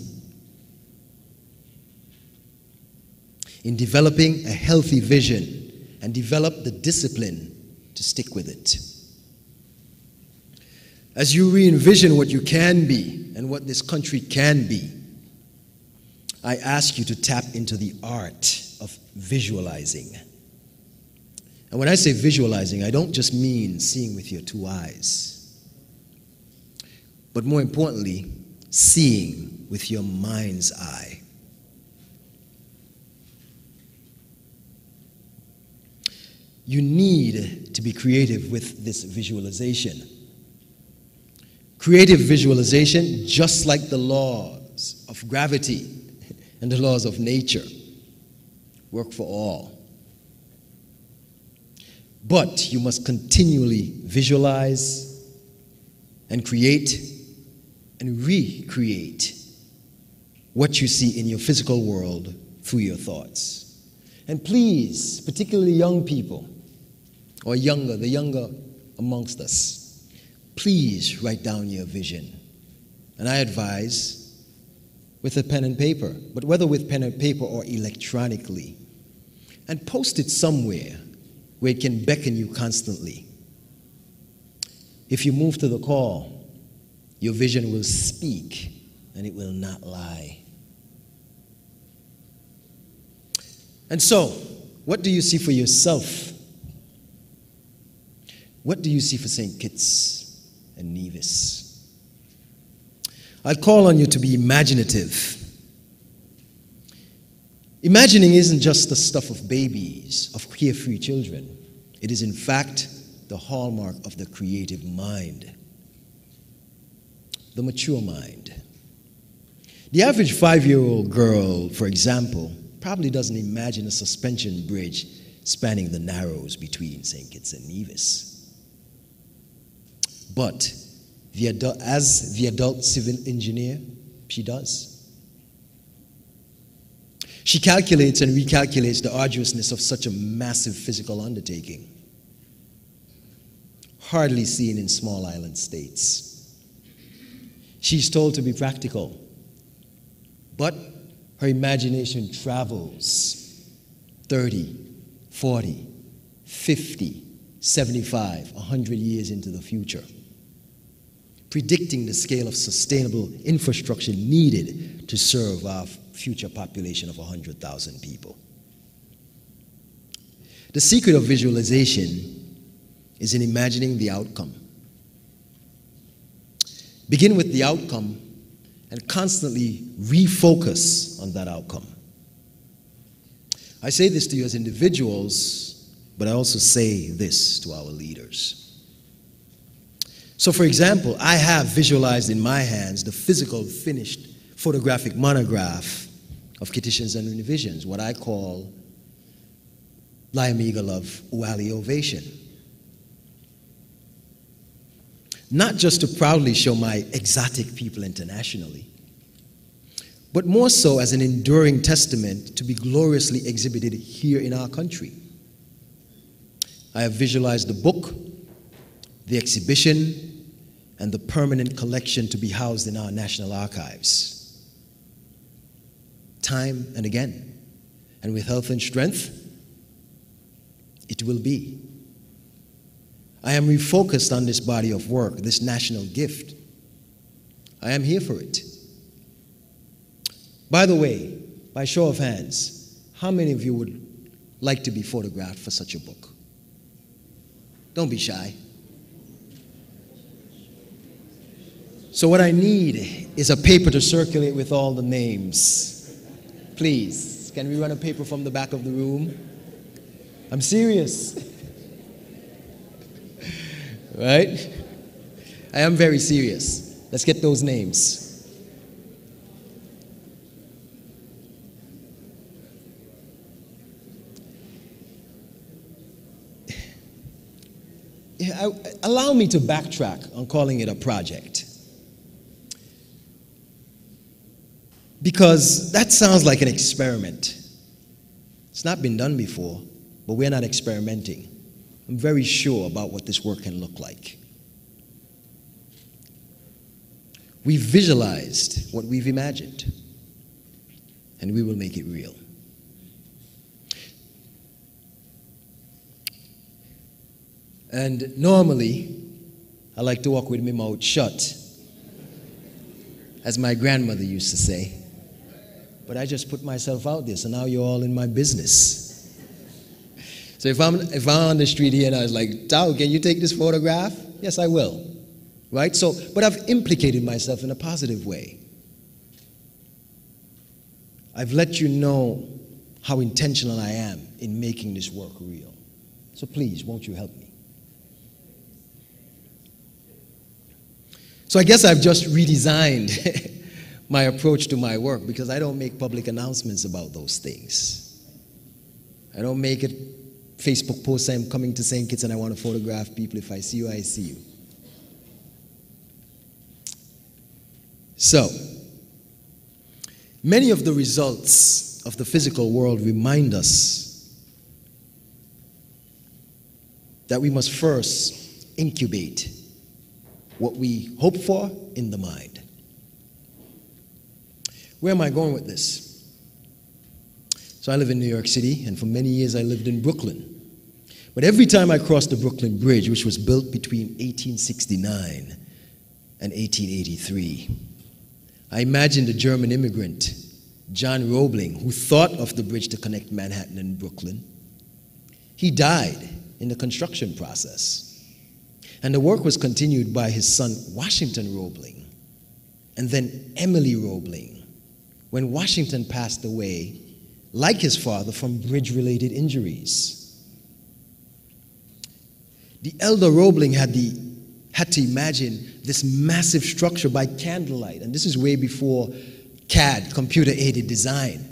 in developing a healthy vision and develop the discipline to stick with it. As you re-envision what you can be and what this country can be, I ask you to tap into the art of visualizing. And when I say visualizing, I don't just mean seeing with your two eyes, but more importantly, seeing with your mind's eye. You need to be creative with this visualization. Creative visualization, just like the laws of gravity and the laws of nature, work for all. But you must continually visualize and create and recreate what you see in your physical world through your thoughts. And please, particularly young people, or younger, the younger amongst us, please write down your vision. And I advise with a pen and paper, but whether with pen and paper or electronically, and post it somewhere where it can beckon you constantly. If you move to the call, your vision will speak and it will not lie. And so, what do you see for yourself? What do you see for St. Kitts and Nevis? I'd call on you to be imaginative. Imagining isn't just the stuff of babies, of carefree children. It is in fact the hallmark of the creative mind, the mature mind. The average 5-year-old girl, for example, probably doesn't imagine a suspension bridge spanning the Narrows between St. Kitts and Nevis. But as the adult civil engineer, she does. She calculates and recalculates the arduousness of such a massive physical undertaking, hardly seen in small island states. She's told to be practical, but her imagination travels 30, 40, 50, 75, 100 years into the future, predicting the scale of sustainable infrastructure needed to serve our future population of 100,000 people. The secret of visualization is in imagining the outcome. Begin with the outcome and constantly refocus on that outcome. I say this to you as individuals, but I also say this to our leaders. So, for example, I have visualized in my hands the physical, finished photographic monograph of Kittitians and Univisians, what I call Liam Love Uali Ovation. Not just to proudly show my exotic people internationally, but more so as an enduring testament to be gloriously exhibited here in our country. I have visualized the book, the exhibition, and the permanent collection to be housed in our national archives. Time and again, and with health and strength, it will be. I am refocused on this body of work, this national gift. I am here for it. By the way, by show of hands, how many of you would like to be photographed for such a book? Don't be shy. So what I need is a paper to circulate with all the names. Please, can we run a paper from the back of the room? I'm serious. Right? I am very serious. Let's get those names. Allow me to backtrack on calling it a project. Because that sounds like an experiment. It's not been done before, but we're not experimenting. I'm very sure about what this work can look like. We've visualized what we've imagined, and we will make it real. And normally, I like to walk with my mouth shut, as my grandmother used to say. But I just put myself out there, so now you're all in my business. So if I'm on the street here and I was like, Tao, can you take this photograph? Yes, I will. Right? So, but I've implicated myself in a positive way. I've let you know how intentional I am in making this work real. So please, won't you help me? So I guess I've just redesigned my approach to my work because I don't make public announcements about those things. I don't make it Facebook posts saying I'm coming to St. Kitts and I want to photograph people. If I see you, I see you. So, many of the results of the physical world remind us that we must first incubate what we hope for in the mind. Where am I going with this? So I live in New York City, and for many years I lived in Brooklyn. But every time I crossed the Brooklyn Bridge, which was built between 1869 and 1883, I imagined a German immigrant, John Roebling, who thought of the bridge to connect Manhattan and Brooklyn. He died in the construction process. And the work was continued by his son, Washington Roebling, and then Emily Roebling, when Washington passed away, like his father, from bridge-related injuries. The elder Roebling had to imagine this massive structure by candlelight, and this is way before CAD, computer-aided design.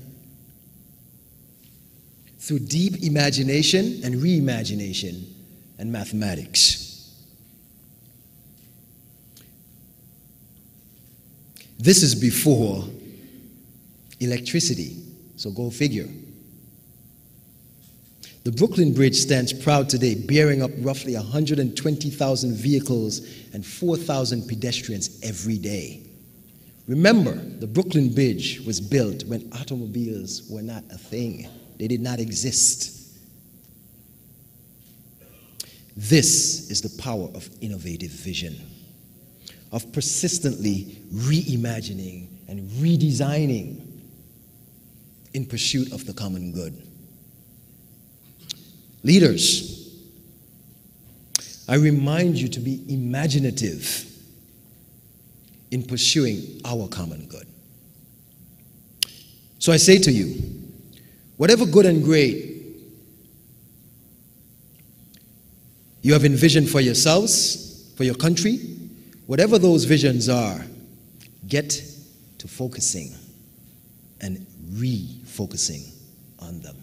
Through deep imagination and reimagination and mathematics. This is before electricity, so go figure. The Brooklyn Bridge stands proud today, bearing up roughly 120,000 vehicles and 4,000 pedestrians every day. Remember, the Brooklyn Bridge was built when automobiles were not a thing. They did not exist. This is the power of innovative vision, of persistently reimagining and redesigning in pursuit of the common good. Leaders, I remind you to be imaginative in pursuing our common good. So I say to you, whatever good and great you have envisioned for yourselves, for your country, whatever those visions are, get to focusing and refocusing on them.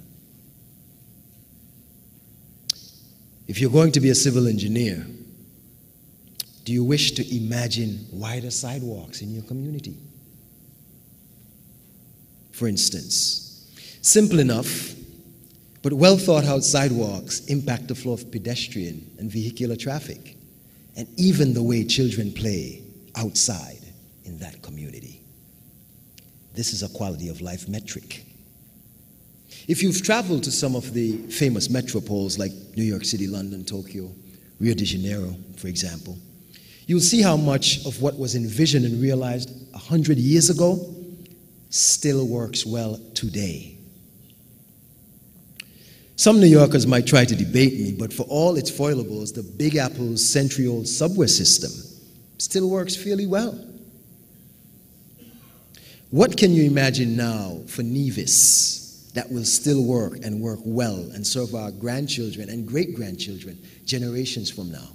If you're going to be a civil engineer, do you wish to imagine wider sidewalks in your community? For instance, simple enough, but well thought out sidewalks impact the flow of pedestrian and vehicular traffic, and even the way children play outside in that community. This is a quality of life metric. If you've traveled to some of the famous metropoles like New York City, London, Tokyo, Rio de Janeiro, for example, you'll see how much of what was envisioned and realized 100 years ago still works well today. Some New Yorkers might try to debate me, but for all its foilables, the Big Apple's century-old subway system still works fairly well. What can you imagine now for Nevis that will still work and work well and serve our grandchildren and great-grandchildren generations from now?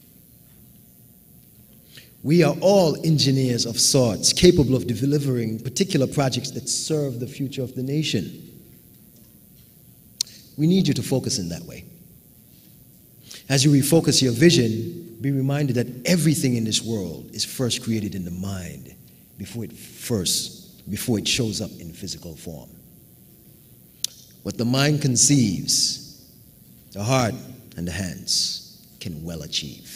We are all engineers of sorts, capable of delivering particular projects that serve the future of the nation. We need you to focus in that way. As you refocus your vision, be reminded that everything in this world is first created in the mind before it shows up in physical form. What the mind conceives, the heart and the hands can well achieve.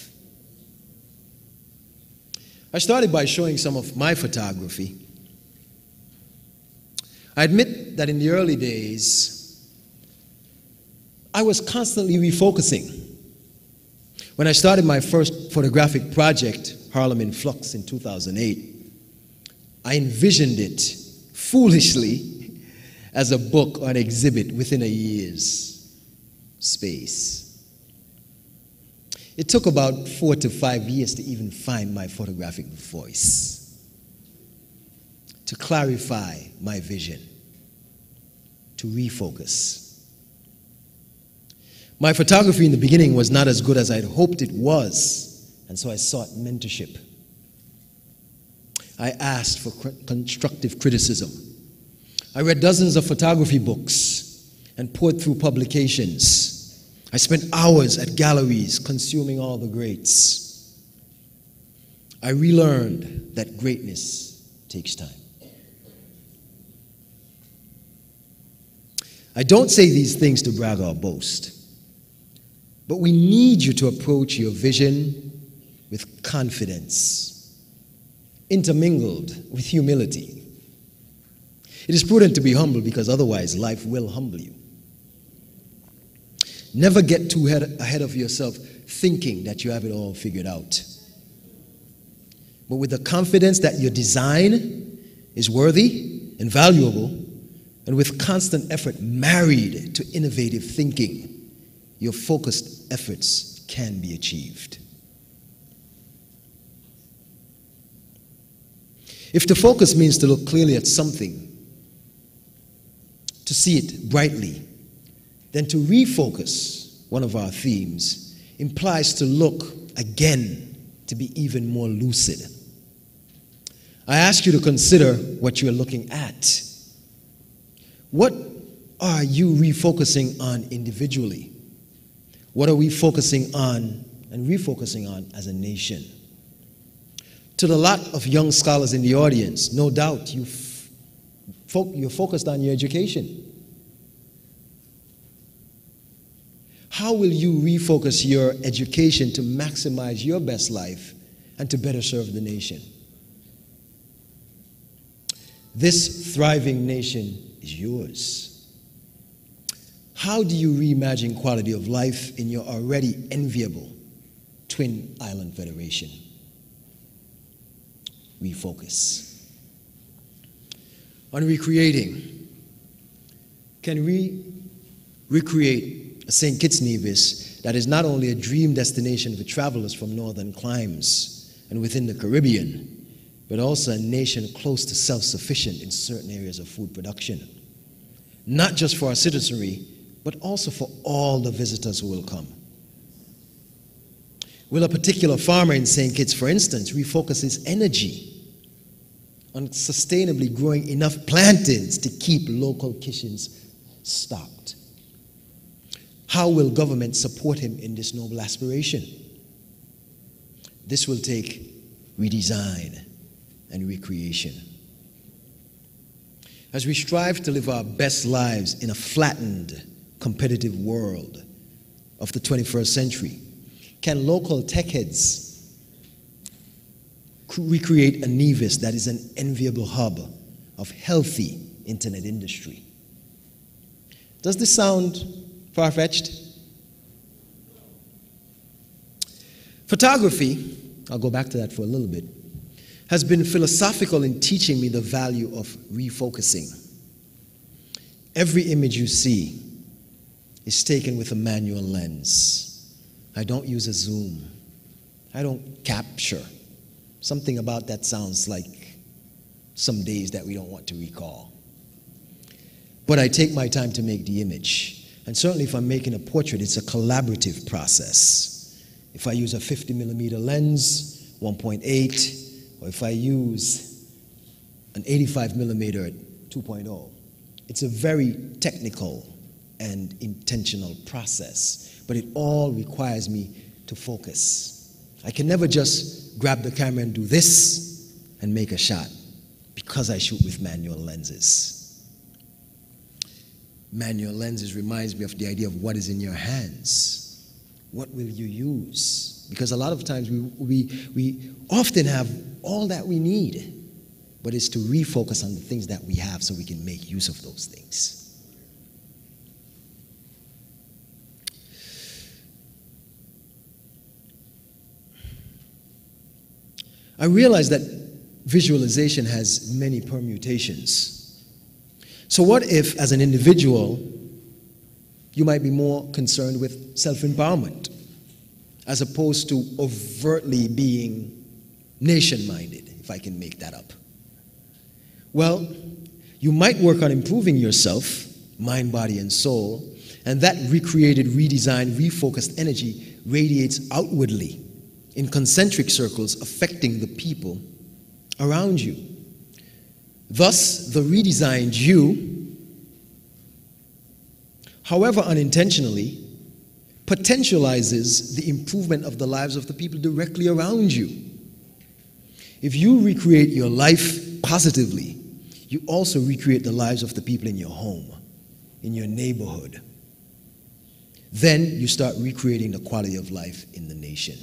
I started by showing some of my photography. I admit that in the early days, I was constantly refocusing. When I started my first photographic project, Harlem in Flux, in 2008, I envisioned it foolishly as a book or an exhibit within a year's space. It took about 4 to 5 years to even find my photographic voice, to clarify my vision, to refocus. My photography in the beginning was not as good as I'd hoped it was, and so I sought mentorship. I asked for constructive criticism. I read dozens of photography books and poured through publications. I spent hours at galleries consuming all the greats. I relearned that greatness takes time. I don't say these things to brag or boast, but we need you to approach your vision with confidence, intermingled with humility. It is prudent to be humble because otherwise life will humble you. Never get too ahead of yourself thinking that you have it all figured out. But with the confidence that your design is worthy and valuable, and with constant effort married to innovative thinking, your focused efforts can be achieved. If to focus means to look clearly at something, to see it brightly, then to refocus, one of our themes, implies to look again to be even more lucid. I ask you to consider what you are looking at. What are you refocusing on individually? What are we focusing on and refocusing on as a nation? To the lot of young scholars in the audience, no doubt you're focused on your education. How will you refocus your education to maximize your best life and to better serve the nation? This thriving nation is yours. How do you reimagine quality of life in your already enviable Twin Island Federation? Refocus. On recreating, can we recreate a St. Kitts Nevis that is not only a dream destination for travelers from northern climes and within the Caribbean, but also a nation close to self-sufficient in certain areas of food production, not just for our citizenry, but also for all the visitors who will come? Will a particular farmer in St. Kitts, for instance, refocus his energy on sustainably growing enough plantains to keep local kitchens stocked? How will government support him in this noble aspiration? This will take redesign and recreation. As we strive to live our best lives in a flattened, competitive world of the 21st century, can local tech heads recreate a Nevis that is an enviable hub of healthy internet industry? Does this sound far-fetched? Photography, I'll go back to that for a little bit, has been philosophical in teaching me the value of refocusing. Every image you see is taken with a manual lens. I don't use a zoom. I don't capture. Something about that sounds like some days that we don't want to recall. But I take my time to make the image. And certainly if I'm making a portrait, it's a collaborative process. If I use a 50mm lens, 1.8, or if I use an 85mm at 2.0, it's a very technical and intentional process, but it all requires me to focus. I can never just grab the camera and do this and make a shot because I shoot with manual lenses. Manual lenses reminds me of the idea of what is in your hands. What will you use? Because a lot of times we often have all that we need, but it's to refocus on the things that we have so we can make use of those things. I realize that visualization has many permutations. So what if, as an individual, you might be more concerned with self-empowerment as opposed to overtly being nation-minded, if I can make that up? Well, you might work on improving yourself, mind, body, and soul, and that recreated, redesigned, refocused energy radiates outwardly in concentric circles, affecting the people around you. Thus, the redesigned you, however unintentionally, potentializes the improvement of the lives of the people directly around you. If you recreate your life positively, you also recreate the lives of the people in your home, in your neighborhood. Then you start recreating the quality of life in the nation.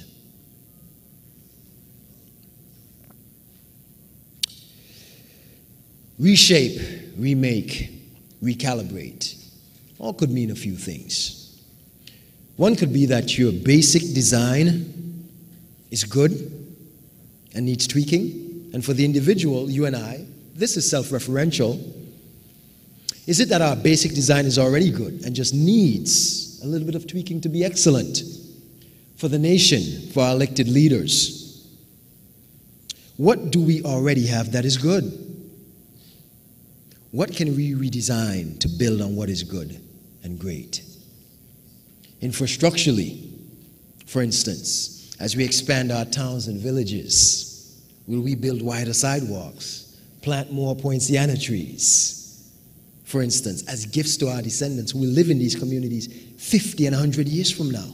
Reshape, remake, recalibrate. All could mean a few things. One could be that your basic design is good and needs tweaking. And for the individual, you and I, this is self-referential. Is it that our basic design is already good and just needs a little bit of tweaking to be excellent? For the nation, for our elected leaders, what do we already have that is good? What can we redesign to build on what is good and great? Infrastructurally, for instance, as we expand our towns and villages, will we build wider sidewalks, plant more poinciana trees, for instance, as gifts to our descendants who will live in these communities 50 and 100 years from now?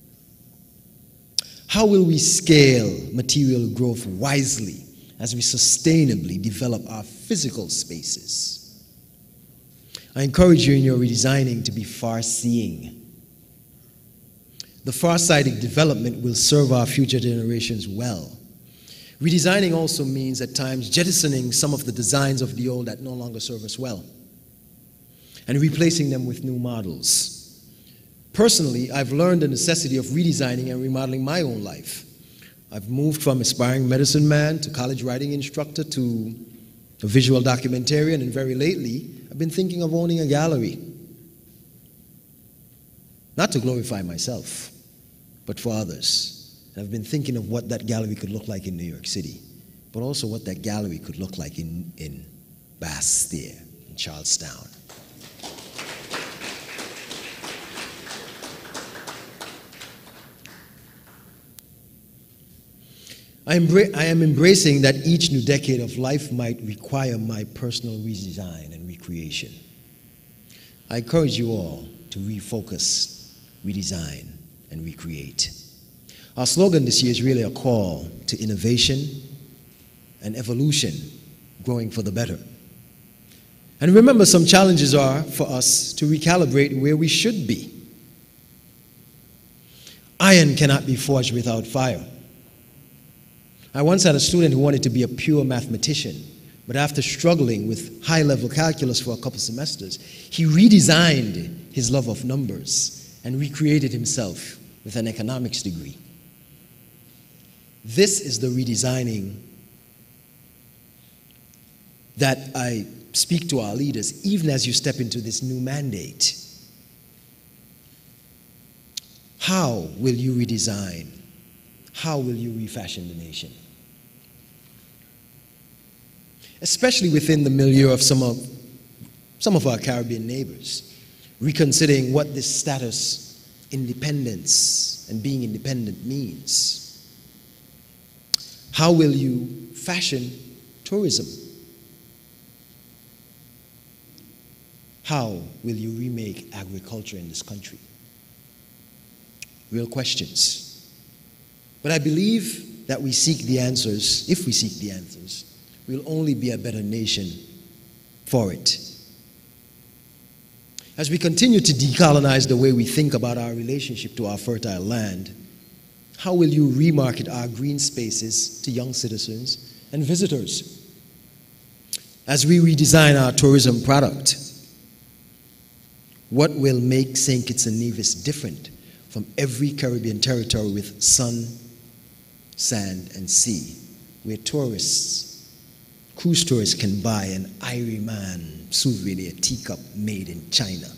How will we scale material growth wisely as we sustainably develop our physical spaces? I encourage you in your redesigning to be far-seeing. The far-sighted development will serve our future generations well. Redesigning also means at times jettisoning some of the designs of the old that no longer serve us well and replacing them with new models. Personally, I've learned the necessity of redesigning and remodeling my own life. I've moved from aspiring medicine man to college writing instructor to a visual documentarian, and very lately, I've been thinking of owning a gallery. Not to glorify myself, but for others. And I've been thinking of what that gallery could look like in New York City, but also what that gallery could look like in Bastille, in Charlestown. I am embracing that each new decade of life might require my personal redesign and recreation. I encourage you all to refocus, redesign, and recreate. Our slogan this year is really a call to innovation and evolution, growing for the better. And remember, some challenges are for us to recalibrate where we should be. Iron cannot be forged without fire. I once had a student who wanted to be a pure mathematician, but after struggling with high-level calculus for a couple semesters, he redesigned his love of numbers and recreated himself with an economics degree. This is the redesigning that I speak to our leaders, even as you step into this new mandate. How will you redesign? How will you refashion the nation? especially within the milieu of some of our Caribbean neighbors, reconsidering what this status, independence, and being independent means. How will you fashion tourism? How will you remake agriculture in this country? Real questions. But I believe that we seek the answers. If we seek the answers, we'll only be a better nation for it. As we continue to decolonize the way we think about our relationship to our fertile land, how will you remarket our green spaces to young citizens and visitors? As we redesign our tourism product, what will make St. Kitts and Nevis different from every Caribbean territory with sun, sand, and sea, where cruise tourists can buy an Irie Man souvenir teacup made in China?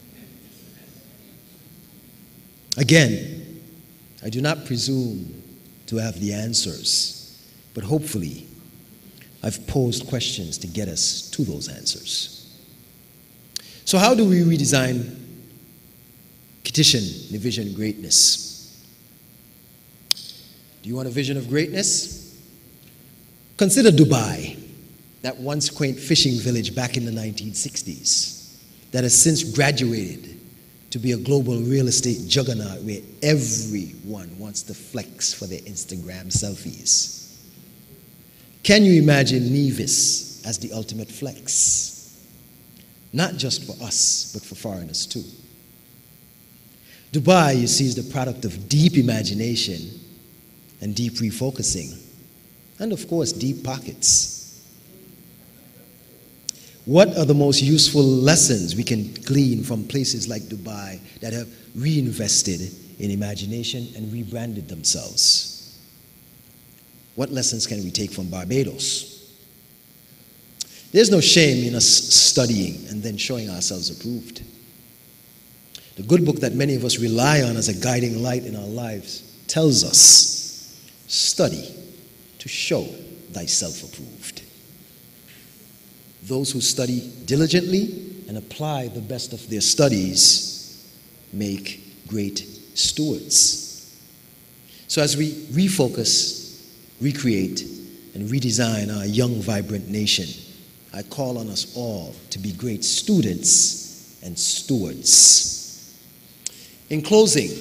Again, I do not presume to have the answers, but hopefully I've posed questions to get us to those answers. So how do we redesign Kittitian vision greatness? Do you want a vision of greatness? Consider Dubai, that once quaint fishing village back in the 1960s, that has since graduated to be a global real estate juggernaut where everyone wants to flex for their Instagram selfies. Can you imagine Nevis as the ultimate flex? Not just for us, but for foreigners too. Dubai, you see, is the product of deep imagination and deep refocusing, and of course, deep pockets. What are the most useful lessons we can glean from places like Dubai that have reinvested in imagination and rebranded themselves? What lessons can we take from Barbados? There's no shame in us studying and then showing ourselves approved. The good book that many of us rely on as a guiding light in our lives tells us, study to show thyself approved. Those who study diligently and apply the best of their studies make great stewards. So as we refocus, recreate, and redesign our young, vibrant nation, I call on us all to be great students and stewards. In closing,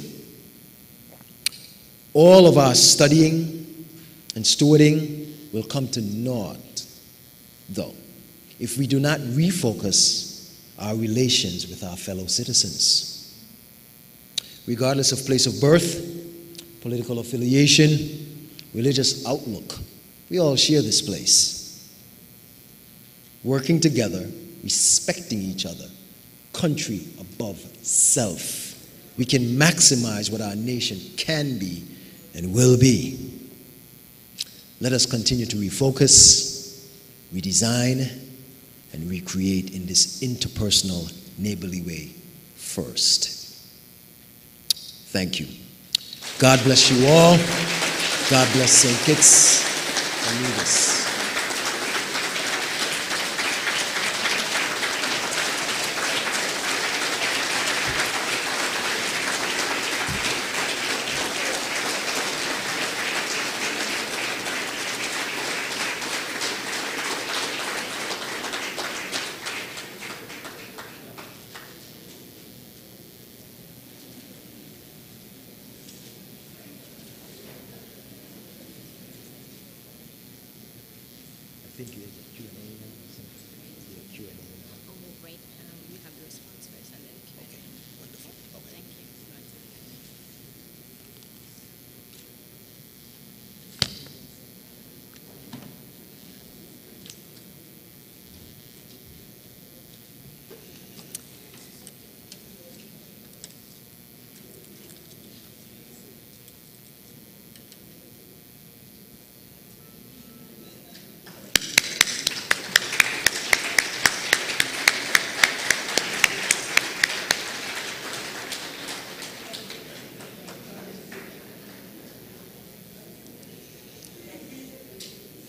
all of our studying and stewarding will come to naught, though, if we do not refocus our relations with our fellow citizens. Regardless of place of birth, political affiliation, religious outlook, we all share this place. Working together, respecting each other, country above self, we can maximize what our nation can be and will be. Let us continue to refocus, redesign, and recreate in this interpersonal, neighborly way first. Thank you. God bless you all. God bless St. Kitts and Nevis. I think there's a Q&A now. Yeah, Q&A now. Oh, wait, we have the response first and then Q&A. Okay, wonderful. Okay. Thank you.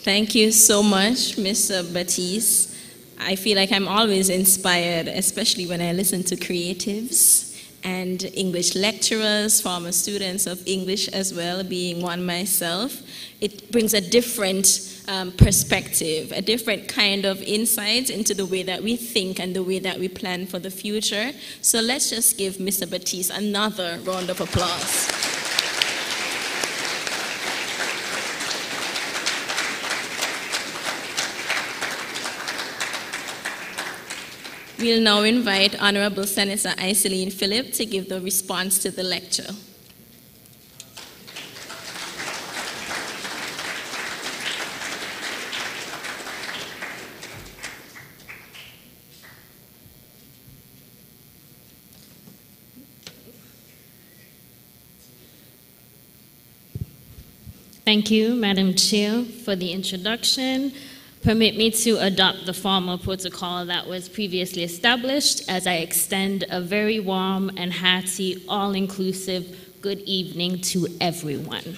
Thank you so much, Mr. Batiste. I feel like I'm always inspired, especially when I listen to creatives and English lecturers, former students of English as well, being one myself. It brings a different perspective, a different kind of insight into the way that we think and the way that we plan for the future. So let's just give Mr. Batiste another round of applause. We'll now invite Honorable Senator Iselene Phillip to give the response to the lecture. Thank you, Madam Chair, for the introduction. Permit me to adopt the formal protocol that was previously established as I extend a very warm and hearty, all-inclusive good evening to everyone.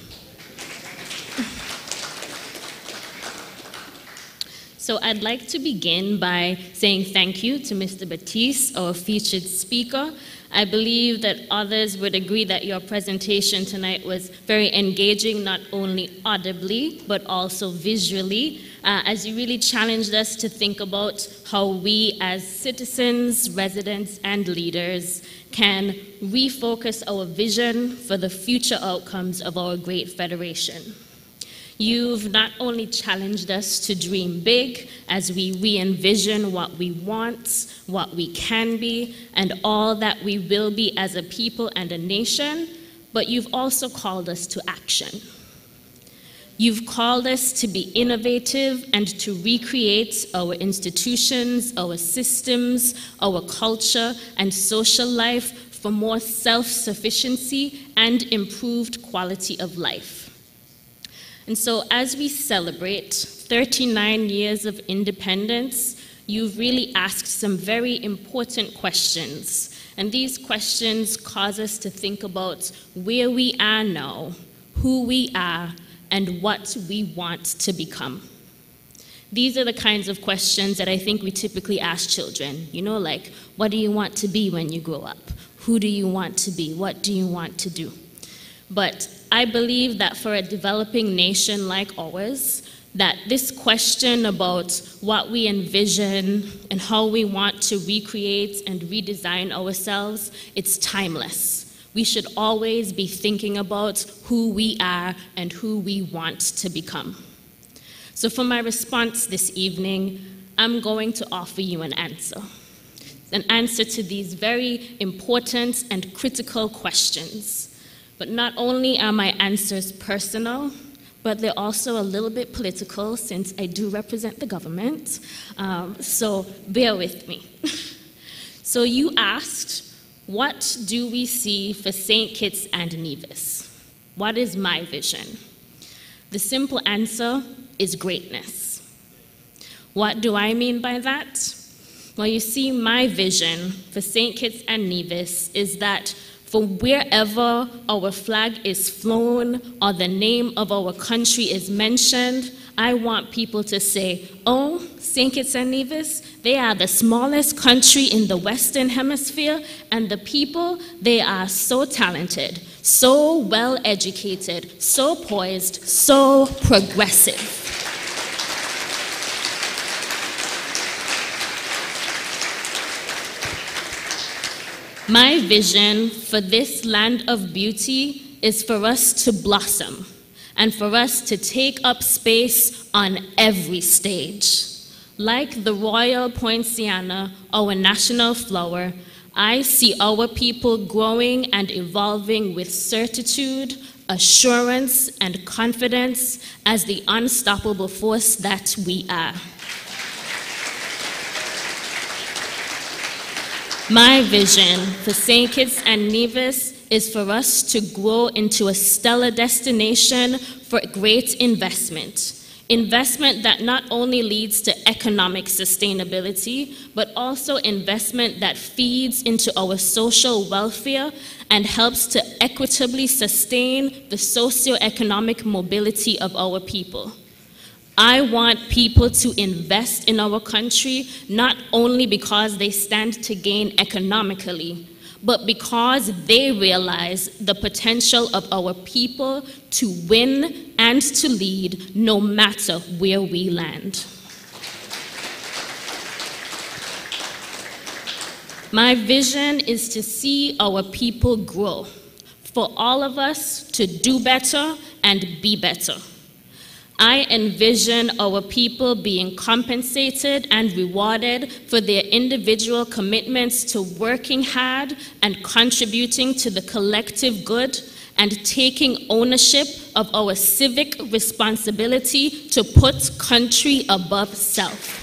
So I'd like to begin by saying thank you to Mr. Batiste, our featured speaker. I believe that others would agree that your presentation tonight was very engaging, not only audibly, but also visually, as you really challenged us to think about how we as citizens, residents, and leaders can refocus our vision for the future outcomes of our great federation. You've not only challenged us to dream big as we re-envision what we want, what we can be, and all that we will be as a people and a nation, but you've also called us to action. You've called us to be innovative and to recreate our institutions, our systems, our culture, and social life for more self-sufficiency and improved quality of life. And so as we celebrate 39 years of independence, you've really asked some very important questions. And these questions cause us to think about where we are now, who we are, and what we want to become. These are the kinds of questions that I think we typically ask children. You know, like, what do you want to be when you grow up? Who do you want to be? What do you want to do? But I believe that for a developing nation like ours, that this question about what we envision and how we want to recreate and redesign ourselves, it's timeless. We should always be thinking about who we are and who we want to become. So for my response this evening, I'm going to offer you an answer to these very important and critical questions. But not only are my answers personal, but they're also a little bit political since I do represent the government. So bear with me. So you asked, what do we see for St. Kitts and Nevis? What is my vision? The simple answer is greatness. What do I mean by that? Well, you see, my vision for St. Kitts and Nevis is that for wherever our flag is flown or the name of our country is mentioned, I want people to say, oh, St. Kitts and Nevis, they are the smallest country in the Western Hemisphere, and the people, they are so talented, so well educated, so poised, so progressive. My vision for this land of beauty is for us to blossom and for us to take up space on every stage. Like the royal poinciana, our national flower, I see our people growing and evolving with certitude, assurance, and confidence as the unstoppable force that we are. My vision for St. Kitts and Nevis is for us to grow into a stellar destination for great investment. Investment that not only leads to economic sustainability, but also investment that feeds into our social welfare and helps to equitably sustain the socioeconomic mobility of our people. I want people to invest in our country, not only because they stand to gain economically, but because they realize the potential of our people to win and to lead no matter where we land. My vision is to see our people grow, for all of us to do better and be better. I envision our people being compensated and rewarded for their individual commitments to working hard and contributing to the collective good and taking ownership of our civic responsibility to put country above self.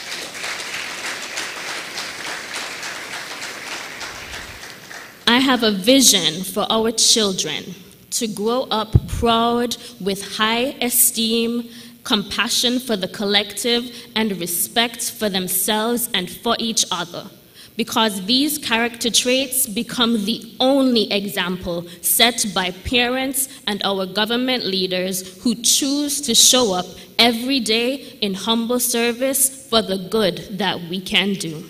I have a vision for our children to grow up proud with high esteem, compassion for the collective, and respect for themselves and for each other, because these character traits become the only example set by parents and our government leaders who choose to show up every day in humble service for the good that we can do.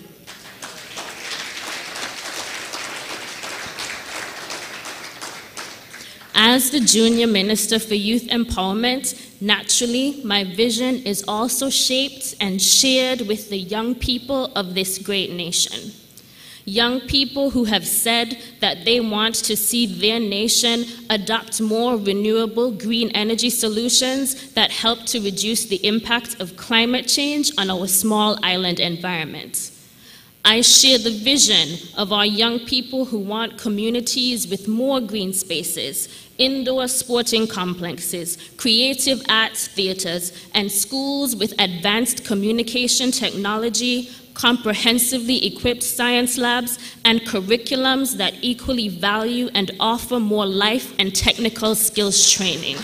As the Junior Minister for Youth Empowerment, naturally, my vision is also shaped and shared with the young people of this great nation. Young people who have said that they want to see their nation adopt more renewable green energy solutions that help to reduce the impact of climate change on our small island environment. I share the vision of our young people who want communities with more green spaces, indoor sporting complexes, creative arts theaters, and schools with advanced communication technology, comprehensively equipped science labs, and curriculums that equally value and offer more life and technical skills training.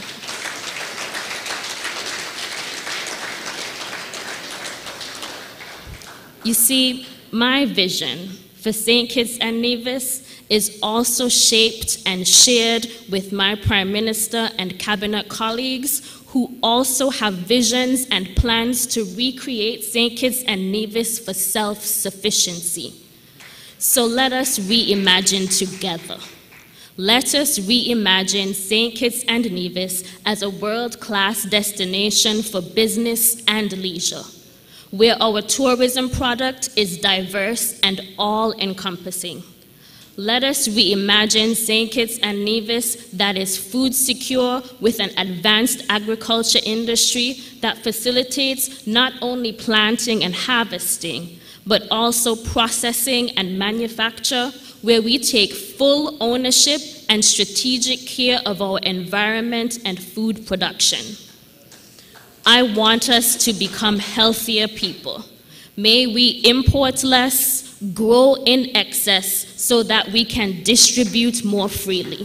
You see, my vision for St. Kitts and Nevis is also shaped and shared with my Prime Minister and Cabinet colleagues who also have visions and plans to recreate St. Kitts and Nevis for self-sufficiency. So let us reimagine together. Let us reimagine St. Kitts and Nevis as a world-class destination for business and leisure, where our tourism product is diverse and all-encompassing. Let us reimagine St. Kitts and Nevis that is food secure with an advanced agriculture industry that facilitates not only planting and harvesting, but also processing and manufacture, where we take full ownership and strategic care of our environment and food production. I want us to become healthier people. May we import less, grow in excess, so that we can distribute more freely.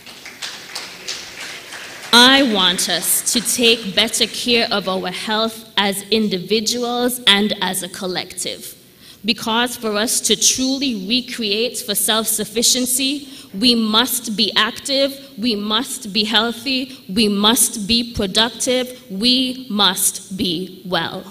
I want us to take better care of our health as individuals and as a collective. Because for us to truly recreate for self-sufficiency, we must be active, we must be healthy, we must be productive, we must be well.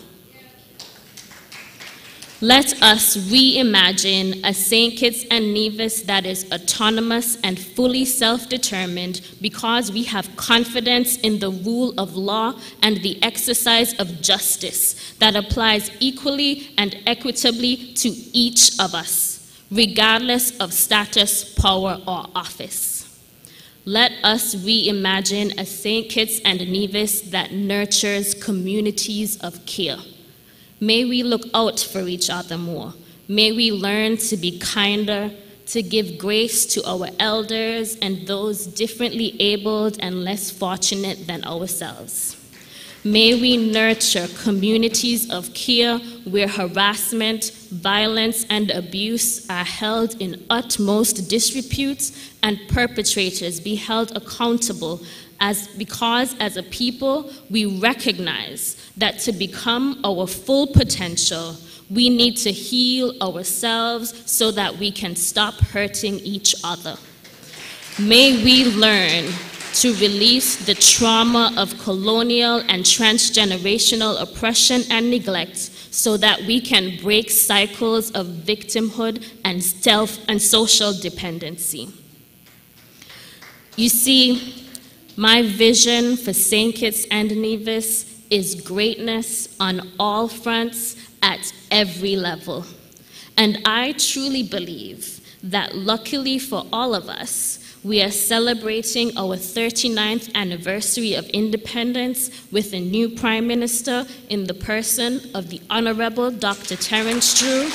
Let us reimagine a St. Kitts and Nevis that is autonomous and fully self-determined because we have confidence in the rule of law and the exercise of justice that applies equally and equitably to each of us, regardless of status, power, or office. Let us reimagine a St. Kitts and Nevis that nurtures communities of care. May we look out for each other more. May we learn to be kinder, to give grace to our elders and those differently abled and less fortunate than ourselves. May we nurture communities of care where harassment, violence, and abuse are held in utmost disrepute and perpetrators be held accountable because as a people, we recognize that to become our full potential, we need to heal ourselves so that we can stop hurting each other. May we learn to release the trauma of colonial and transgenerational oppression and neglect so that we can break cycles of victimhood and social dependency. You see, my vision for St. Kitts and Nevis is greatness on all fronts at every level. And I truly believe that luckily for all of us, we are celebrating our 39th anniversary of independence with a new Prime Minister in the person of the Honorable Dr. Terence Drew,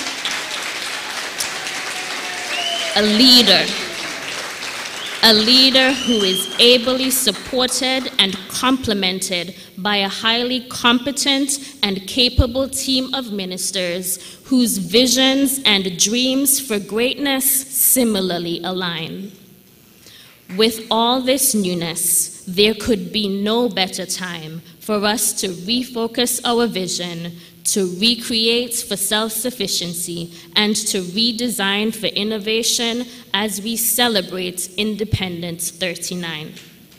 a leader who is ably supported and complemented by a highly competent and capable team of ministers whose visions and dreams for greatness similarly align. With all this newness, there could be no better time for us to refocus our vision, to recreate for self-sufficiency, and to redesign for innovation as we celebrate Independence 39.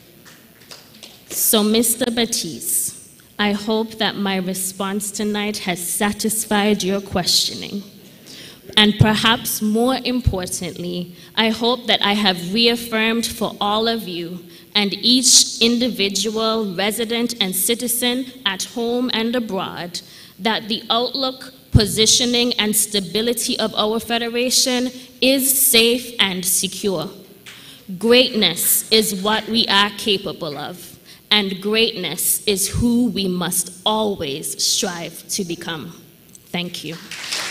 So, Mr. Batisse, I hope that my response tonight has satisfied your questioning. And perhaps more importantly, I hope that I have reaffirmed for all of you and each individual resident and citizen at home and abroad that the outlook, positioning, and stability of our federation is safe and secure. Greatness is what we are capable of, and greatness is who we must always strive to become. Thank you.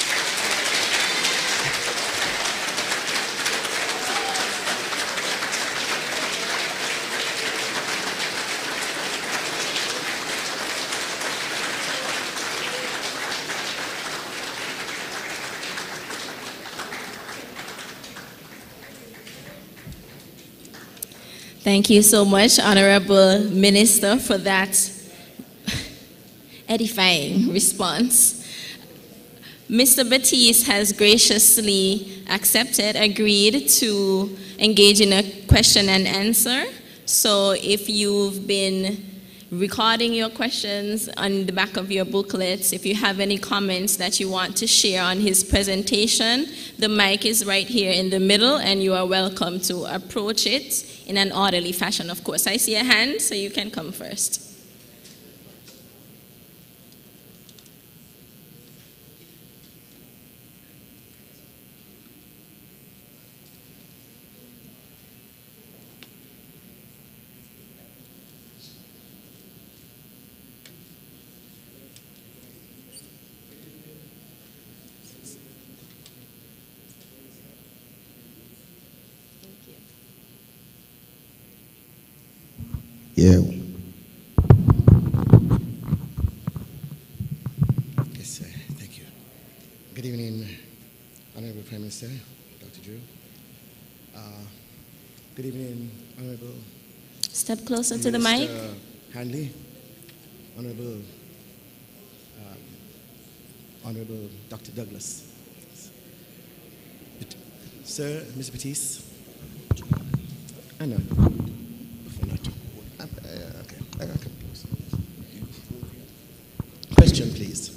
Thank you so much, Honorable Minister, for that edifying response. Mr. Batisse has graciously agreed to engage in a question and answer. So if you've been recording your questions on the back of your booklets, if you have any comments that you want to share on his presentation, the mic is right here in the middle, and you are welcome to approach it in an orderly fashion, of course. I see a hand, so you can come first. Yeah. Yes, sir. Thank you. Good evening, Honorable Prime Minister, Dr. Drew. Good evening, Honorable. Step closer to the mic. Handley, Honorable Dr. Douglas. Sir, Mr. Batisse. I know. Question, please.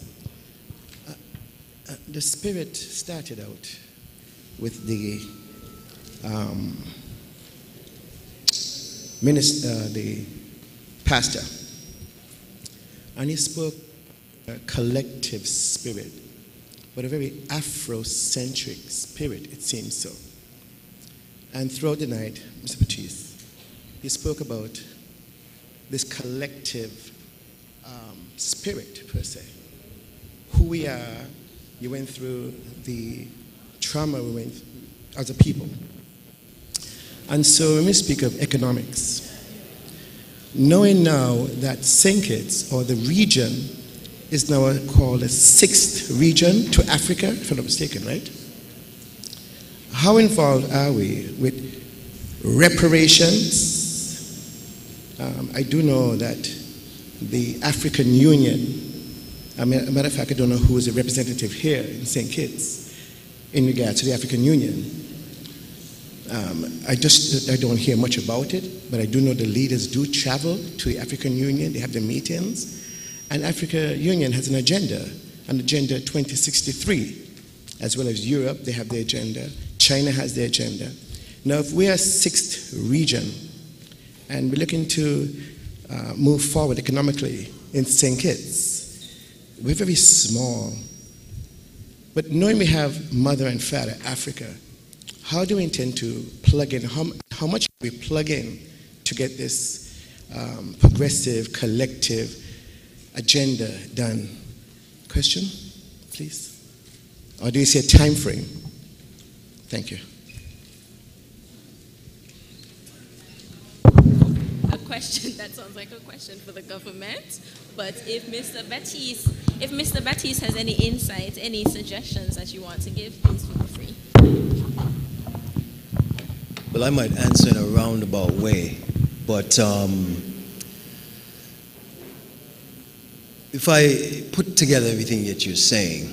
The spirit started out with the the pastor, and he spoke a collective spirit, but a very Afrocentric spirit, it seems so. And throughout the night, Mr. Batisse, he spoke about this collective spirit, per se. Who we are, you went through the trauma we went through as a people. And so when we speak of economics, knowing now that St. Kitts, or the region, is now called the 6th region to Africa, if I'm not mistaken, right? How involved are we with reparations? I do know that the African Union, a matter of fact, I don't know who is a representative here in St. Kitts in regard to the African Union. I don't hear much about it, but I do know the leaders do travel to the African Union. They have their meetings. And African Union has an agenda 2063, as well as Europe, they have their agenda. China has their agenda. Now, if we are 6th region, and we're looking to move forward economically in St. Kitts, we're very small. But knowing we have mother and father, Africa, how do we intend to plug in? How much do we plug in to get this progressive, collective agenda done? Question, please? Or do you see a time frame? Thank you. A question that sounds like a question for the government, but if Mr. Baptiste has any insights, any suggestions that you want to give, please feel free. Well, I might answer in a roundabout way, but if I put together everything that you're saying,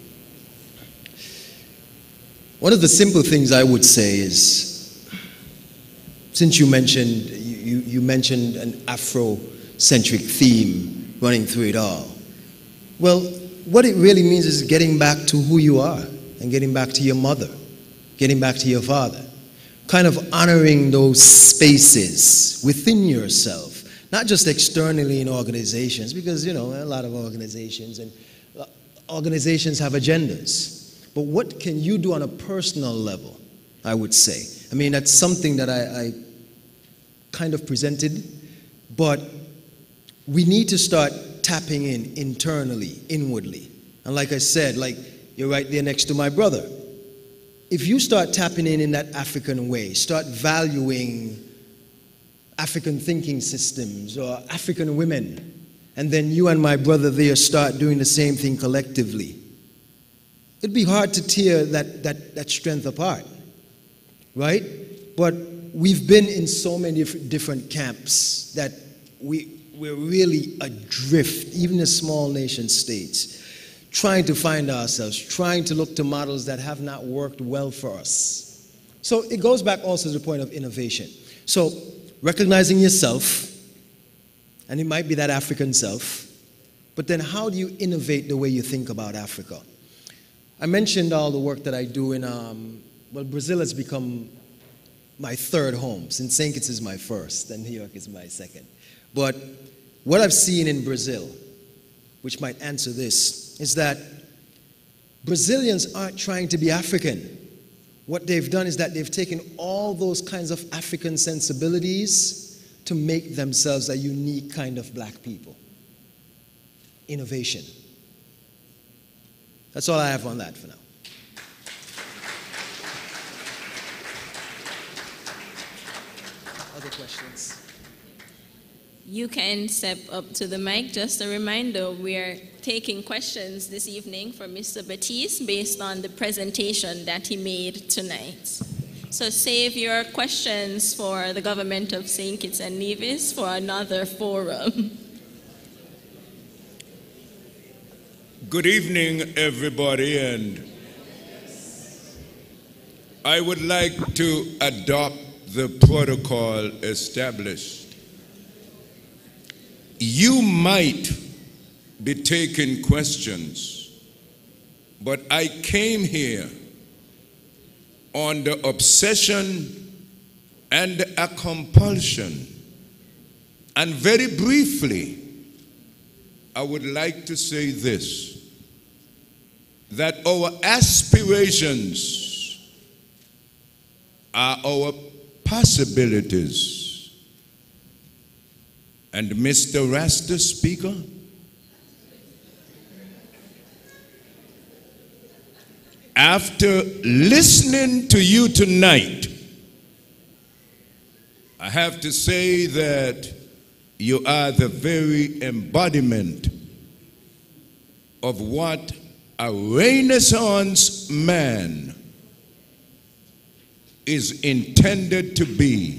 one of the simple things I would say is, since you mentioned an Afrocentric theme running through it all, well, what it really means is getting back to who you are and getting back to your mother, getting back to your father, kind of honoring those spaces within yourself. Not just externally in organizations, because, a lot of organizations have agendas. But what can you do on a personal level, I would say? I mean, that's something that I kind of presented, but we need to start tapping in internally, inwardly. And like I said, you're right there next to my brother. If you start tapping in that African way, start valuing African thinking systems or African women, and then you and my brother there start doing the same thing collectively, it'd be hard to tear that strength apart, right? But we've been in so many different camps that we're really adrift, even as small nation states, trying to find ourselves, trying to look to models that have not worked well for us. So it goes back also to the point of innovation. So recognizing yourself, and it might be that African self, but then how do you innovate the way you think about Africa? I mentioned all the work that I do in, Brazil has become my third home, since St. Kitts is my first, and New York is my second. But what I've seen in Brazil, which might answer this, is that Brazilians aren't trying to be African. What they've done is that they've taken all those kinds of African sensibilities to make themselves a unique kind of black people. Innovation. That's all I have on that for now. Other questions? You can step up to the mic. Just a reminder, we're taking questions this evening for Mr. Baptiste based on the presentation that he made tonight. So save your questions for the government of St. Kitts and Nevis for another forum. Good evening, everybody, and I would like to adopt the protocol established. You might be taking questions, but I came here on the obsession and a compulsion. And very briefly, I would like to say this, that our aspirations are our possibilities. And Mr. Rasta Speaker, after listening to you tonight, I have to say that you are the very embodiment of what a Renaissance man is intended to be.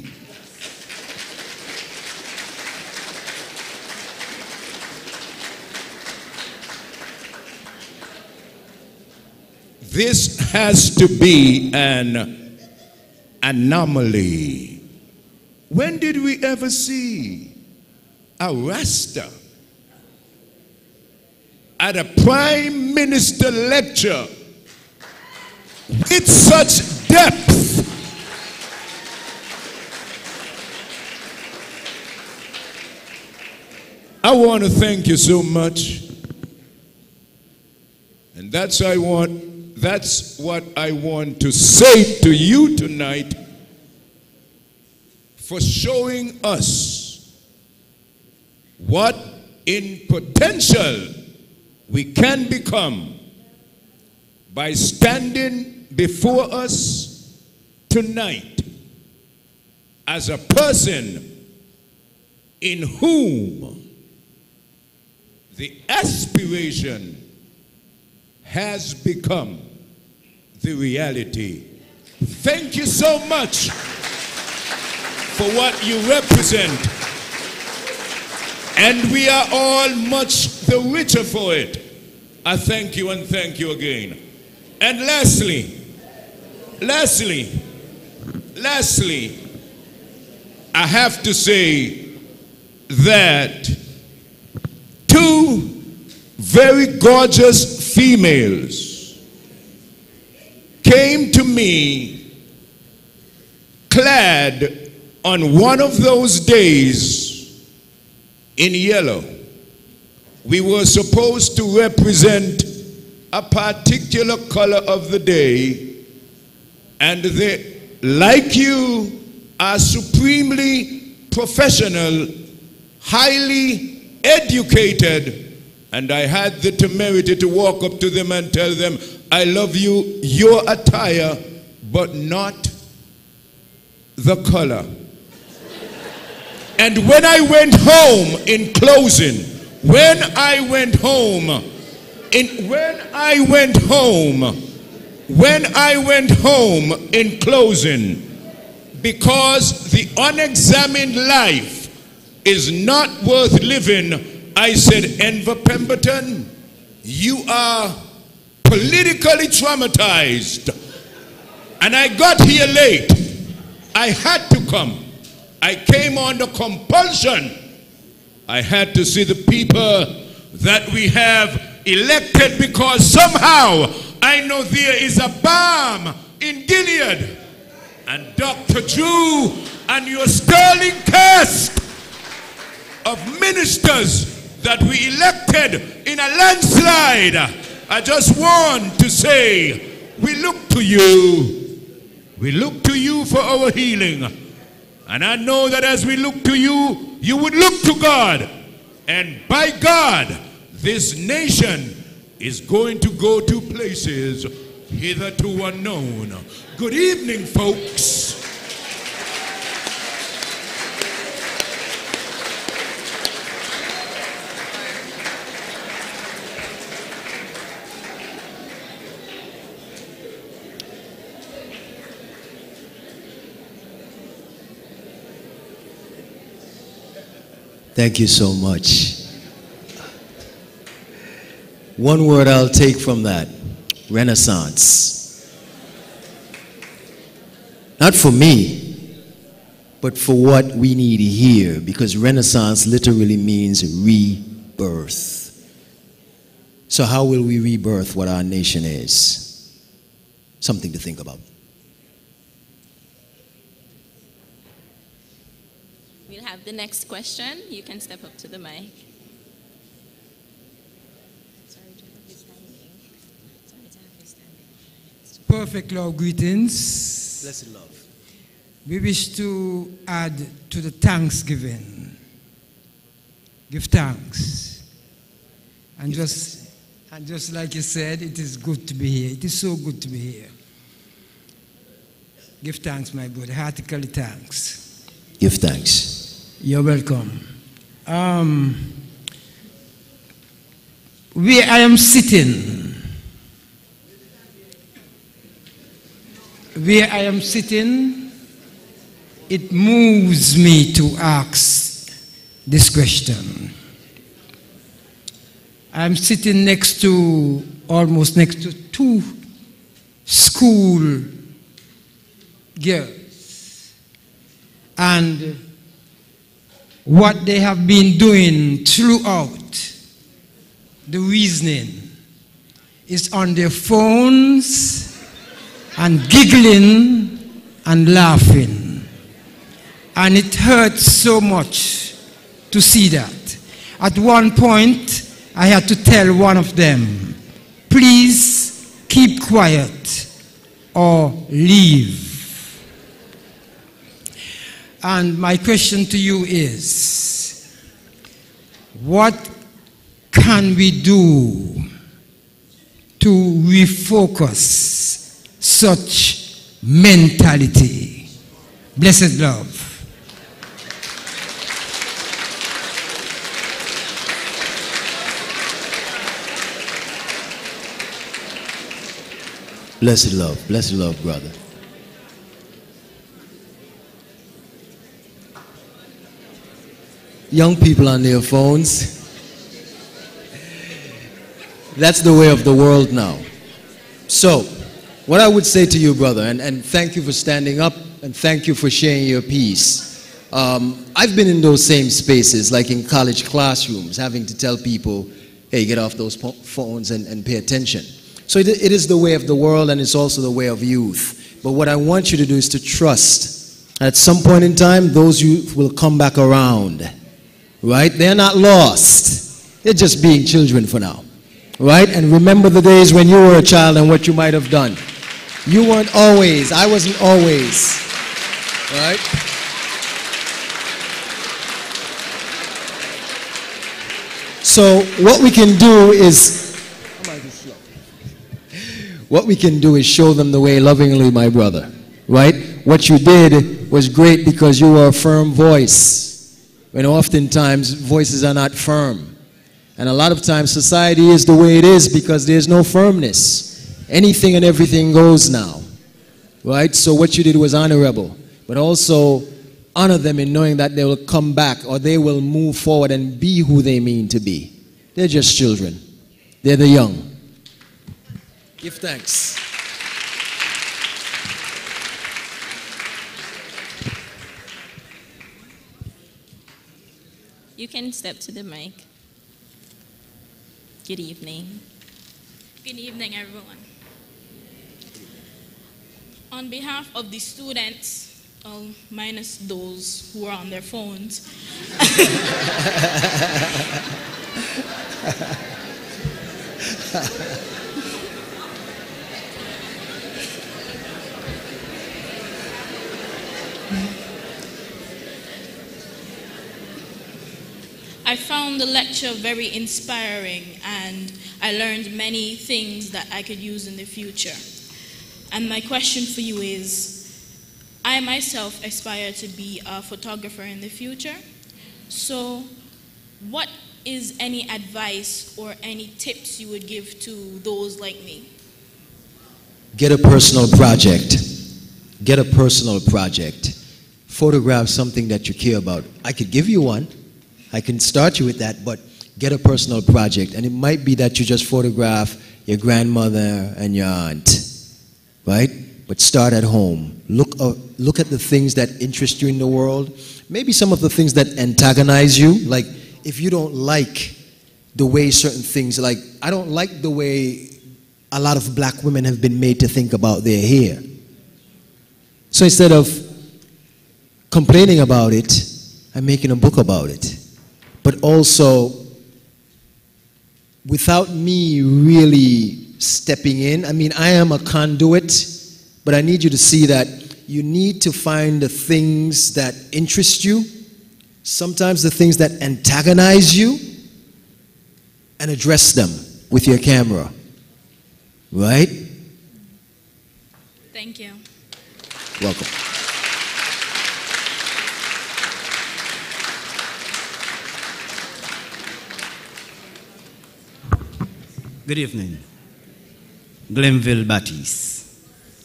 This has to be an anomaly. When did we ever see a Rasta at a prime minister lecture with such depth? I want to thank you so much. And that's what I want to say to you tonight, for showing us what in potential we can become by standing before us tonight as a person in whom the aspiration has become the reality. Thank you so much for what you represent. And we are all much the richer for it. I thank you and thank you again. And lastly, I have to say that two very gorgeous females came to me clad on one of those days in yellow. We were supposed to represent a particular color of the day, and they, like you, are supremely professional, highly educated, and I had the temerity to walk up to them and tell them, I love you, your attire, but not the color. And when I went home in closing, when I went home in closing, because the unexamined life is not worth living, I said, Enver Pemberton, you are politically traumatized. And I got here late. I had to come. I came under compulsion. I had to see the people that we have elected, because somehow I know there is a balm in Gilead. And Dr. Drew and your sterling cast of ministers that we elected in a landslide, I just want to say, we look to you. We look to you for our healing. And I know that as we look to you, you would look to God. And by God, this nation is going to go to places hitherto unknown. Good evening, folks. Thank you so much. One word I'll take from that: Renaissance. Not for me, but for what we need here, because Renaissance literally means rebirth. So how will we rebirth what our nation is? Something to think about. We'll have the next question. You can step up to the mic. Perfect love greetings. Blessed love. We wish to add to the thanksgiving. Give thanks. And just like you said, it is good to be here. It is so good to be here. Give thanks, my brother. Heartily thanks. Give thanks. You're welcome. Where I am sitting, it moves me to ask this question. I'm sitting almost next to two school girls. And what they have been doing throughout the reasoning is on their phones and giggling and laughing. And it hurts so much to see that. At one point, I had to tell one of them, please keep quiet or leave. And my question to you is, what can we do to refocus such mentality? Blessed love. Blessed love, brother. Young people on their phones. That's the way of the world now. So, what I would say to you, brother, and thank you for standing up, and thank you for sharing your piece. I've been in those same spaces, like in college classrooms, having to tell people, hey, get off those phones and pay attention. So it is the way of the world, and it's also the way of youth. But what I want you to do is to trust. At some point in time, those youth will come back around. Right? They're not lost. They're just being children for now. Right? And remember the days when you were a child and what you might have done. You weren't always. I wasn't always. Right? So what we can do is show them the way lovingly, my brother. Right? What you did was great because you were a firm voice. When oftentimes voices are not firm. And a lot of times society is the way it is because there's no firmness. Anything and everything goes now. Right? So what you did was honorable. But also honor them in knowing that they will come back or they will move forward and be who they mean to be. They're just children. They're the young. Give thanks. You can step to the mic. Good evening. Good evening, everyone. On behalf of the students, minus those who are on their phones, I found the lecture very inspiring, and I learned many things that I could use in the future. And my question for you is, I myself aspire to be a photographer in the future. So what is any advice or any tips you would give to those like me? Get a personal project. Get a personal project. Photograph something that you care about. I could give you one. I can start you with that, but get a personal project. And it might be that you just photograph your grandmother and your aunt, right? But start at home. Look at the things that interest you in the world. Maybe some of the things that antagonize you. Like, if you don't like the way certain things, like, I don't like the way a lot of black women have been made to think about their hair. So instead of complaining about it, I'm making a book about it. But also, without me really stepping in, I mean, I am a conduit, but I need you to see that you need to find the things that interest you, sometimes the things that antagonize you, and address them with your camera. Right? Thank you. Welcome. Good evening. Glenville Baptiste.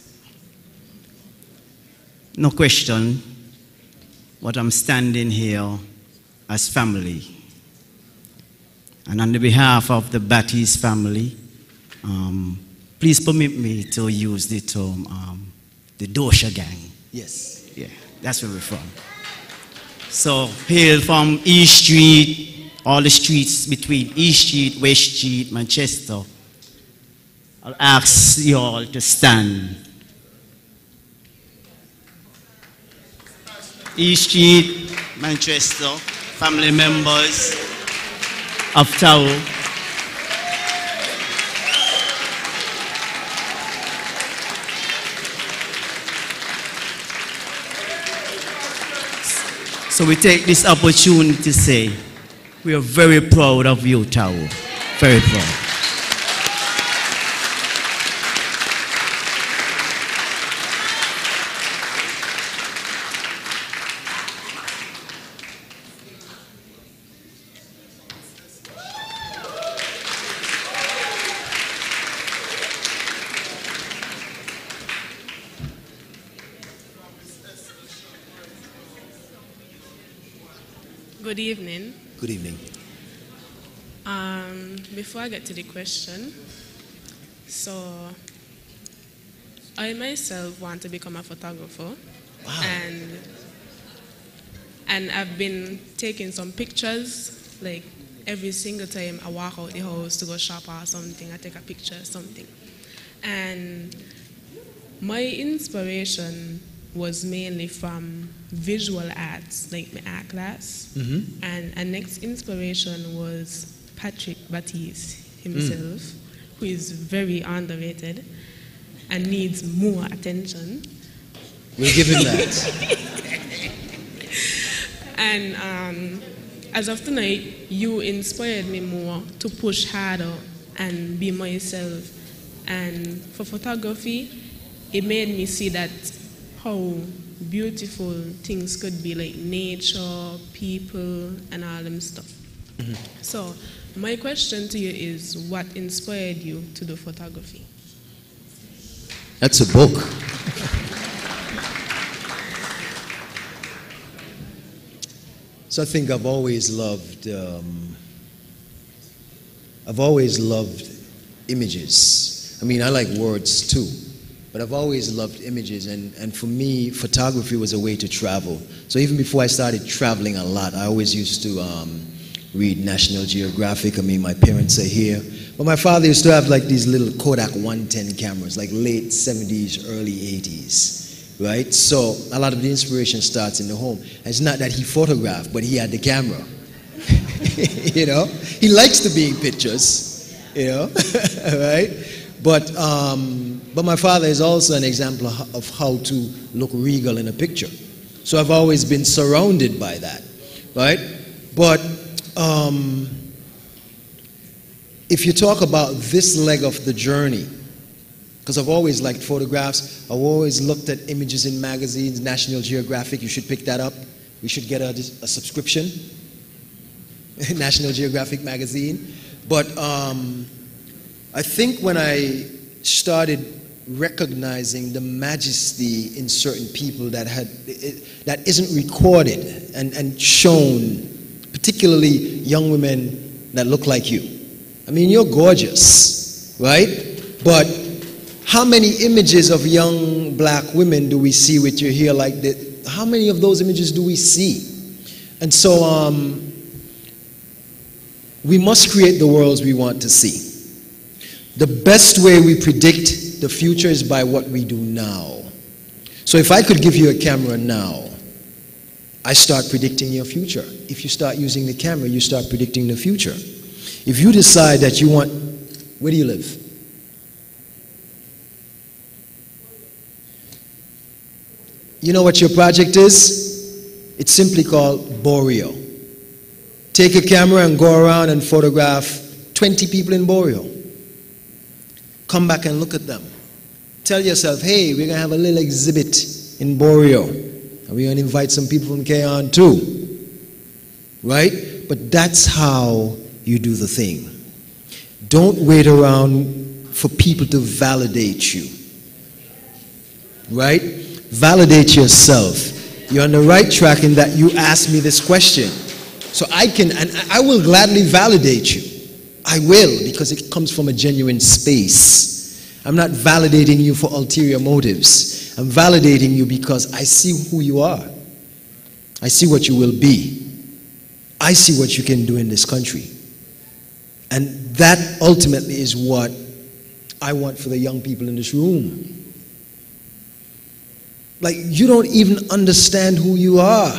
No question, but I'm standing here as family. And on the behalf of the Baptiste family, please permit me to use the term, the Dosha Gang. Yes. Yeah, that's where we're from. So hail from East Street, all the streets between East Street, West Street, Manchester. I'll ask you all to stand. East Street, Manchester, family members of Tower. So we take this opportunity to say, we are very proud of you, Tower. Very proud. Good evening. Good evening. Before I get to the question, so I myself want to become a photographer. Wow. And I've been taking some pictures, like every single time I walk out the house to go shop or something, I take a picture of something. And my inspiration was mainly from visual arts, like my art class. Mm-hmm. And next inspiration was Patrick Batiste himself, who is very underrated and needs more attention. We'll give him that. And as of tonight, you inspired me more to push harder and be myself. And for photography, it made me see that how beautiful things could be, like nature, people, and all them stuff. Mm-hmm. So my question to you is, what inspired you to do photography? That's a book. So I think I've always loved images. I mean, I like words too, but I've always loved images, and for me, photography was a way to travel. So even before I started traveling a lot, I always used to read National Geographic. I mean, my parents are here. But my father used to have like these little Kodak 110 cameras, like late 70s, early 80s, right? So a lot of the inspiration starts in the home. And it's not that he photographed, but he had the camera. You know? He likes to be in pictures, you know, right? But my father is also an example of how to look regal in a picture. So I've always been surrounded by that, right? But if you talk about this leg of the journey, because I've always liked photographs, I've always looked at images in magazines, National Geographic, you should pick that up. We should get a subscription, National Geographic magazine. But I think when I started recognizing the majesty in certain people that isn't recorded and shown, particularly young women that look like you. I mean, you're gorgeous, right? But how many images of young black women do we see with your hair like that? How many of those images do we see? And so we must create the worlds we want to see. The best way we predict the future is by what we do now. So if I could give you a camera now, I start predicting your future. If you start using the camera, you start predicting the future. If you decide that you want, where do you live? You know what your project is? It's simply called Boreo. Take a camera and go around and photograph 20 people in Boreo. Come back and look at them. Tell yourself, hey, we're going to have a little exhibit in Boreo. And we're going to invite some people from K-On too. Right? But that's how you do the thing. Don't wait around for people to validate you. Right? Validate yourself. You're on the right track in that you asked me this question. So I will gladly validate you. I will, because it comes from a genuine space. I'm not validating you for ulterior motives. I'm validating you because I see who you are. I see what you will be. I see what you can do in this country. And that ultimately is what I want for the young people in this room. Like, you don't even understand who you are,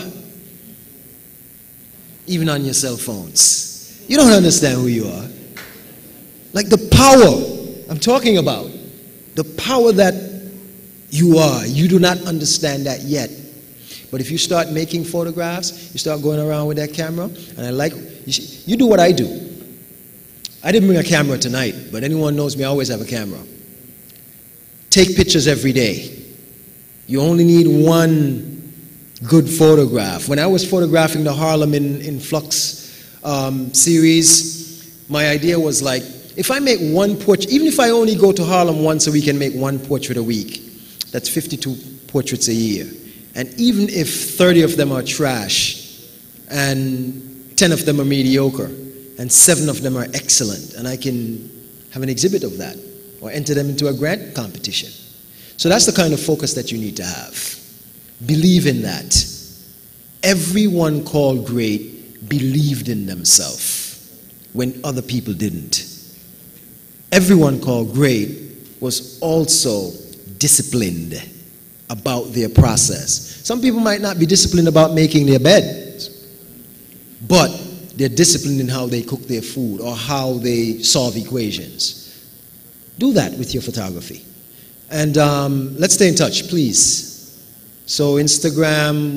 even on your cell phones. You don't understand who you are. Like the power I'm talking about, the power that you are, you do not understand that yet. But if you start making photographs, you start going around with that camera, and I like, you do what I do. I didn't bring a camera tonight, but anyone knows me, I always have a camera. Take pictures every day. You only need one good photograph. When I was photographing the Harlem in Flux series, my idea was like, if I make one portrait, even if I only go to Harlem once a week and make one portrait a week, that's 52 portraits a year. And even if 30 of them are trash, and 10 of them are mediocre, and 7 of them are excellent, and I can have an exhibit of that, or enter them into a grant competition. So that's the kind of focus that you need to have. Believe in that. Everyone called great believed in themselves when other people didn't. Everyone called great was also disciplined about their process. Some people might not be disciplined about making their beds, but they're disciplined in how they cook their food or how they solve equations. Do that with your photography. And let's stay in touch, please. So Instagram,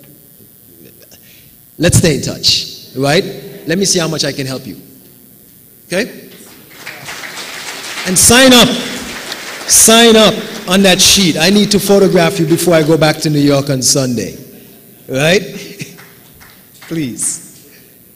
let's stay in touch, right? Let me see how much I can help you. Okay? And sign up on that sheet. I need to photograph you before I go back to New York on Sunday, right? Please.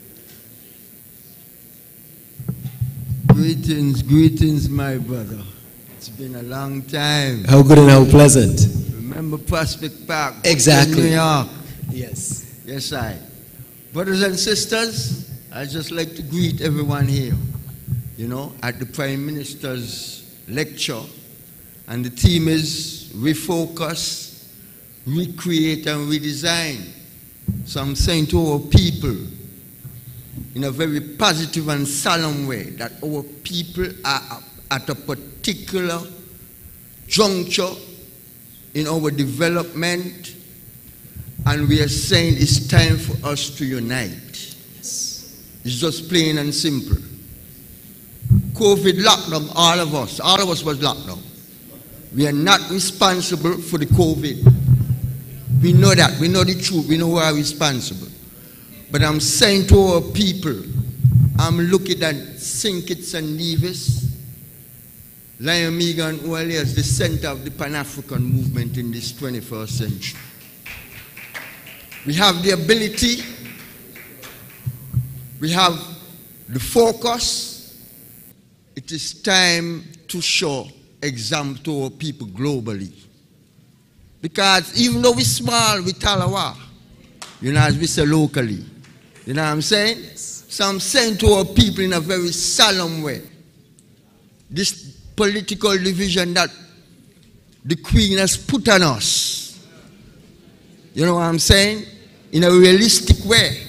Greetings, my brother. It's been a long time. How good and how pleasant. Remember Prospect Park? Exactly. New York. Yes. Yes, I. Brothers and sisters, I'd just like to greet everyone here, you know, at the Prime Minister's lecture. And the theme is refocus, recreate, and redesign. So I'm saying to our people, in a very positive and solemn way, that our people are at a particular juncture in our development, and we are saying it's time for us to unite. Yes. It's just plain and simple. COVID lockdown, all of us was locked down. We are not responsible for the COVID. We know that, we know the truth, we know who are responsible. But I'm saying to our people, I'm looking at St. Kitts and Nevis, Lion Megan, who is the center of the Pan-African movement in this 21st century. We have the ability, we have the focus. It is time to show example to our people globally. Because even though we're small, we Talawa, you know, as we say locally. You know what I'm saying? Yes. So I'm saying to our people in a very solemn way, this political division that the Queen has put on us, you know what I'm saying? In a realistic way,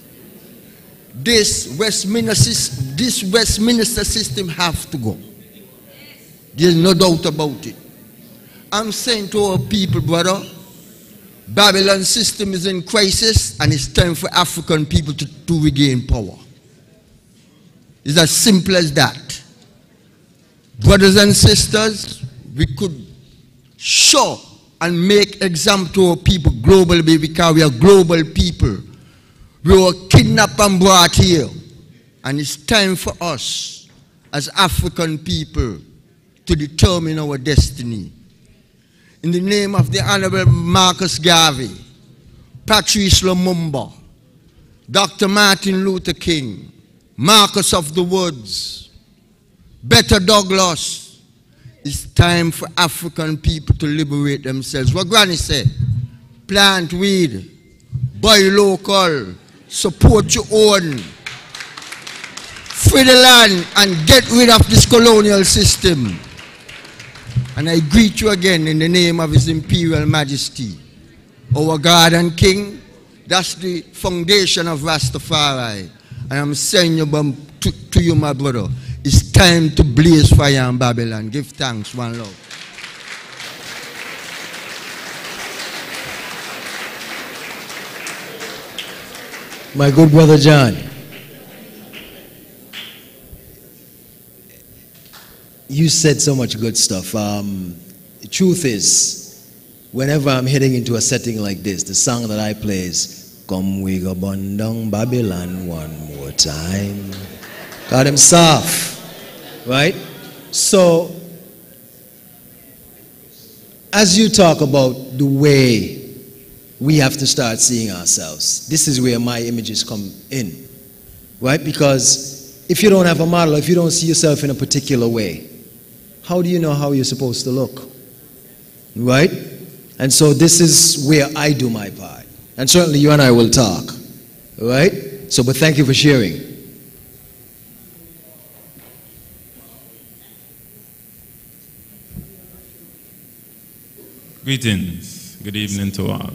this Westminster system have to go. There's no doubt about it. I'm saying to our people, brother, Babylon system is in crisis, and it's time for African people to regain power. It's as simple as that. Brothers and sisters, we could show and make example to our people globally, because we are global people. We were kidnapped and brought here, and it's time for us as African people to determine our destiny. In the name of the Honorable Marcus Garvey, Patrice Lumumba, Dr. Martin Luther King, Marcus of the Woods, Betta Douglas, it's time for African people to liberate themselves. What Granny said, plant weed, buy local, support your own, free the land and get rid of this colonial system. And I greet you again in the name of His Imperial Majesty, our God and King, That's the foundation of Rastafari. And I'm saying to you, my brother, it's time to blaze fire in Babylon. Give thanks, one love. My good brother John, you said so much good stuff. The truth is, whenever I'm heading into a setting like this, the song that I play is "Come we go burn down Babylon one more time." Got him soft, right? So, as you talk about the way we have to start seeing ourselves, this is where my images come in, right? Because if you don't have a model, if you don't see yourself in a particular way, how do you know how you're supposed to look, right? And so this is where I do my part. And certainly you and I will talk, right? So, but thank you for sharing. Greetings. Good evening to all.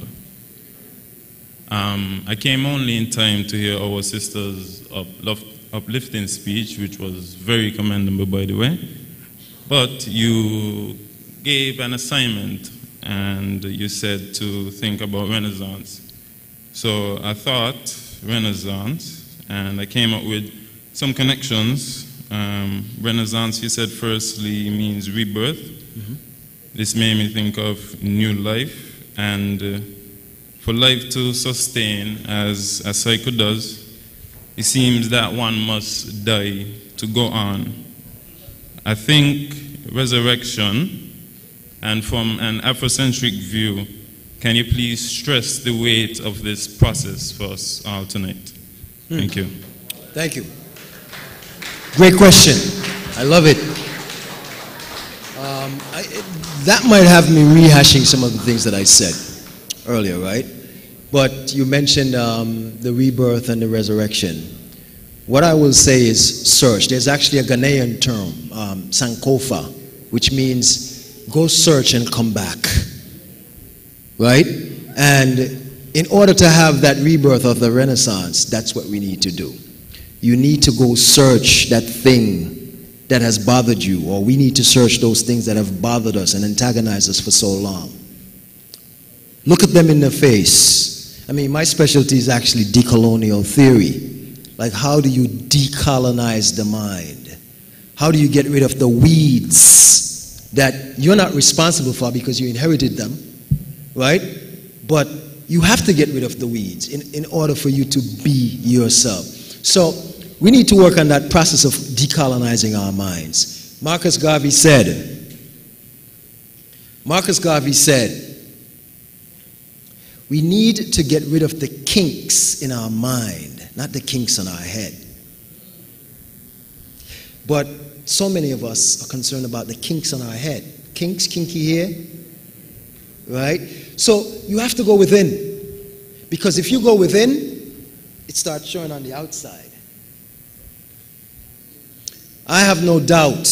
I came only in time to hear our sister's uplifting speech, which was very commendable, by the way. But you gave an assignment, and you said to think about Renaissance. So I thought Renaissance, and I came up with some connections. Renaissance, you said, firstly means rebirth. Mm-hmm. This made me think of new life, and for life to sustain as a cycle does, it seems that one must die to go on. I think resurrection, and from an Afrocentric view, can you please stress the weight of this process for us all tonight? Thank you. Thank you. Great question. I love it. That might have me rehashing some of the things that I said earlier, right? But you mentioned the rebirth and the resurrection. What I will say is search. There's actually a Ghanaian term, Sankofa, which means go search and come back, right? And in order to have that rebirth of the Renaissance, that's what we need to do. You need to go search that thing that has bothered you, or we need to search those things that have bothered us and antagonized us for so long. Look at them in the face. I mean, my specialty is actually decolonial theory. Like, how do you decolonize the mind? How do you get rid of the weeds that you're not responsible for because you inherited them, right? But you have to get rid of the weeds in order for you to be yourself. So we need to work on that process of decolonizing our minds. Marcus Garvey said, we need to get rid of the kinks in our mind, not the kinks on our head. But so many of us are concerned about the kinks on our head. Kinks, kinky hair, right? So you have to go within. Because if you go within, it starts showing on the outside. I have no doubt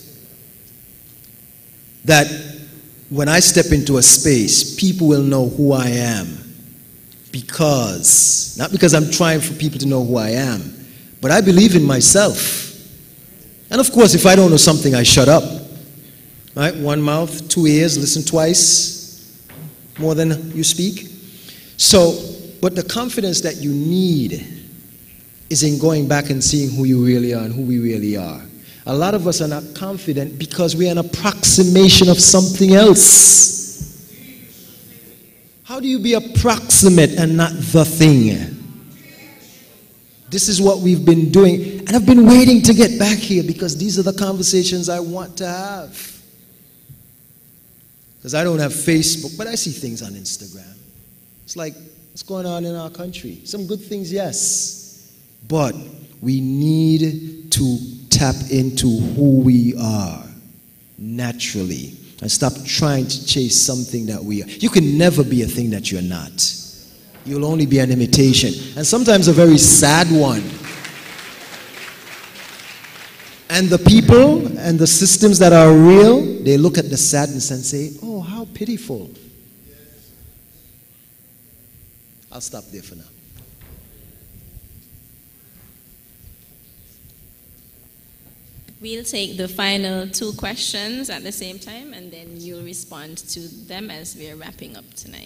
that when I step into a space, people will know who I am. Because, not because I'm trying for people to know who I am, but I believe in myself. And of course, if I don't know something, I shut up. Right? One mouth, 2 ears, listen twice, more than you speak. So, but the confidence that you need is in going back and seeing who you really are and who we really are. A lot of us are not confident because we're an approximation of something else. How do you be approximate and not the thing? This is what we've been doing. And I've been waiting to get back here because these are the conversations I want to have. Because I don't have Facebook, but I see things on Instagram. It's like, what's going on in our country? Some good things, yes. But we need to tap into who we are naturally and stop trying to chase something that we are. You can never be a thing that you're not. You'll only be an imitation, and sometimes a very sad one. And the people and the systems that are real, they look at the sadness and say, oh, how pitiful. I'll stop there for now. We'll take the final 2 questions at the same time, and then you'll respond to them as we're wrapping up tonight.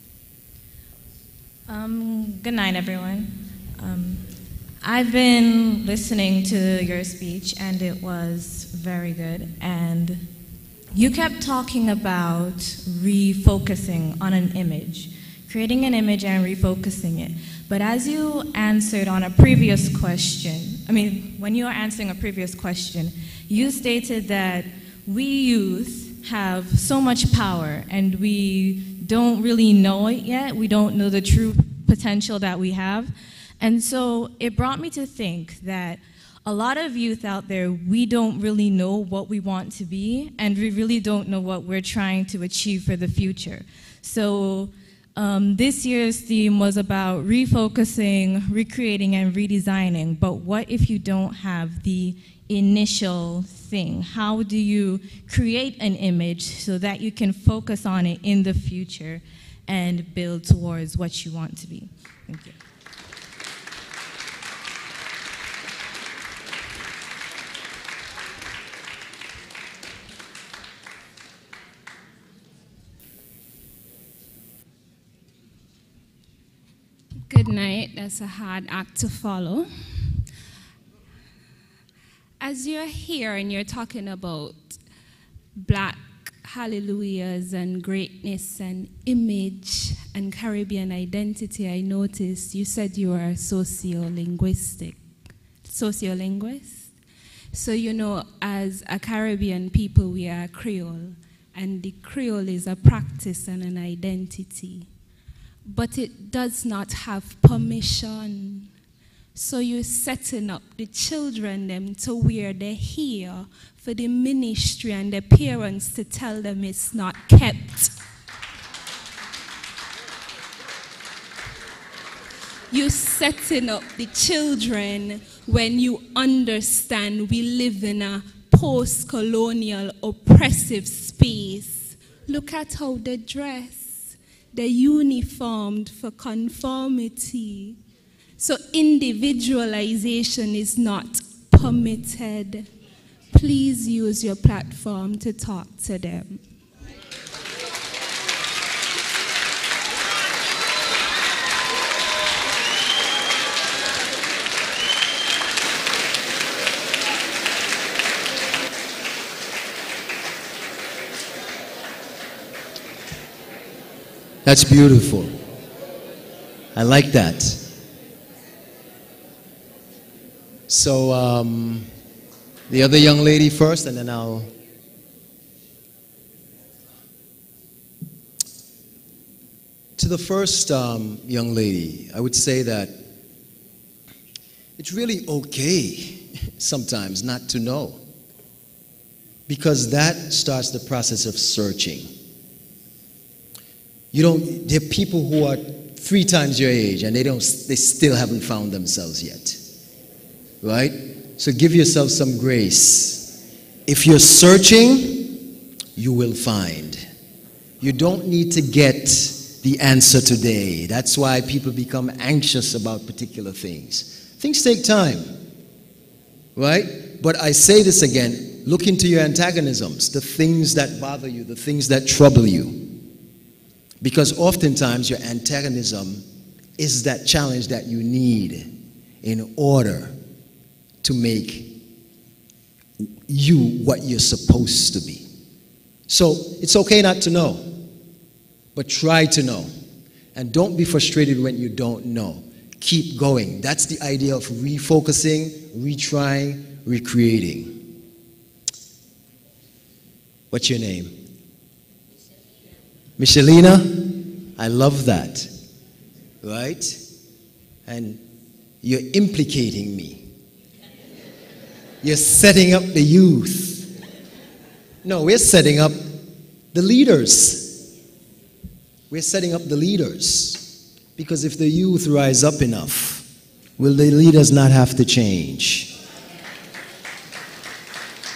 Good night, everyone. I've been listening to your speech, and it was very good. And you kept talking about refocusing on an image, creating an image and refocusing it. But as you answered on a previous question, when you were answering a previous question, you stated that we youth have so much power and we don't really know it yet. We don't know the true potential that we have. And so it brought me to think that a lot of youth out there, we don't really know what we want to be, and we really don't know what we're trying to achieve for the future. So this year's theme was about refocusing, recreating, and redesigning. But what if you don't have the initial thing? How do you create an image so that you can focus on it in the future and build towards what you want to be? Thank you. Good night. That's a hard act to follow. As you're here and you're talking about Black hallelujahs and greatness and image and Caribbean identity, I noticed you said you are sociolinguist. So, you know, as a Caribbean people, we are Creole, and the Creole is a practice and an identity. But it does not have permission. So you're setting up the children them to where they're here for the ministry and the parents to tell them it's not kept. You're setting up the children when you understand we live in a post-colonial oppressive space. Look at how they dress. They're uniformed for conformity. So individualization is not permitted. Please use your platform to talk to them. That's beautiful. I like that. So, the other young lady first, and then I'll... To the first young lady, I would say that it's really okay sometimes not to know, because that starts the process of searching. There are people who are 3 times your age and they still haven't found themselves yet. Right? So give yourself some grace. If you're searching, you will find. You don't need to get the answer today. That's why people become anxious about particular things. Things take time. Right? But I say this again, look into your antagonisms, the things that bother you, the things that trouble you. Because oftentimes your antagonism is that challenge that you need in order to make you what you're supposed to be. So it's okay not to know, but try to know. And don't be frustrated when you don't know. Keep going. That's the idea of refocusing, retrying, recreating. What's your name? Michelina, I love that, right? And you're implicating me. You're setting up the youth. No, we're setting up the leaders. We're setting up the leaders. Because if the youth rise up enough, will the leaders not have to change?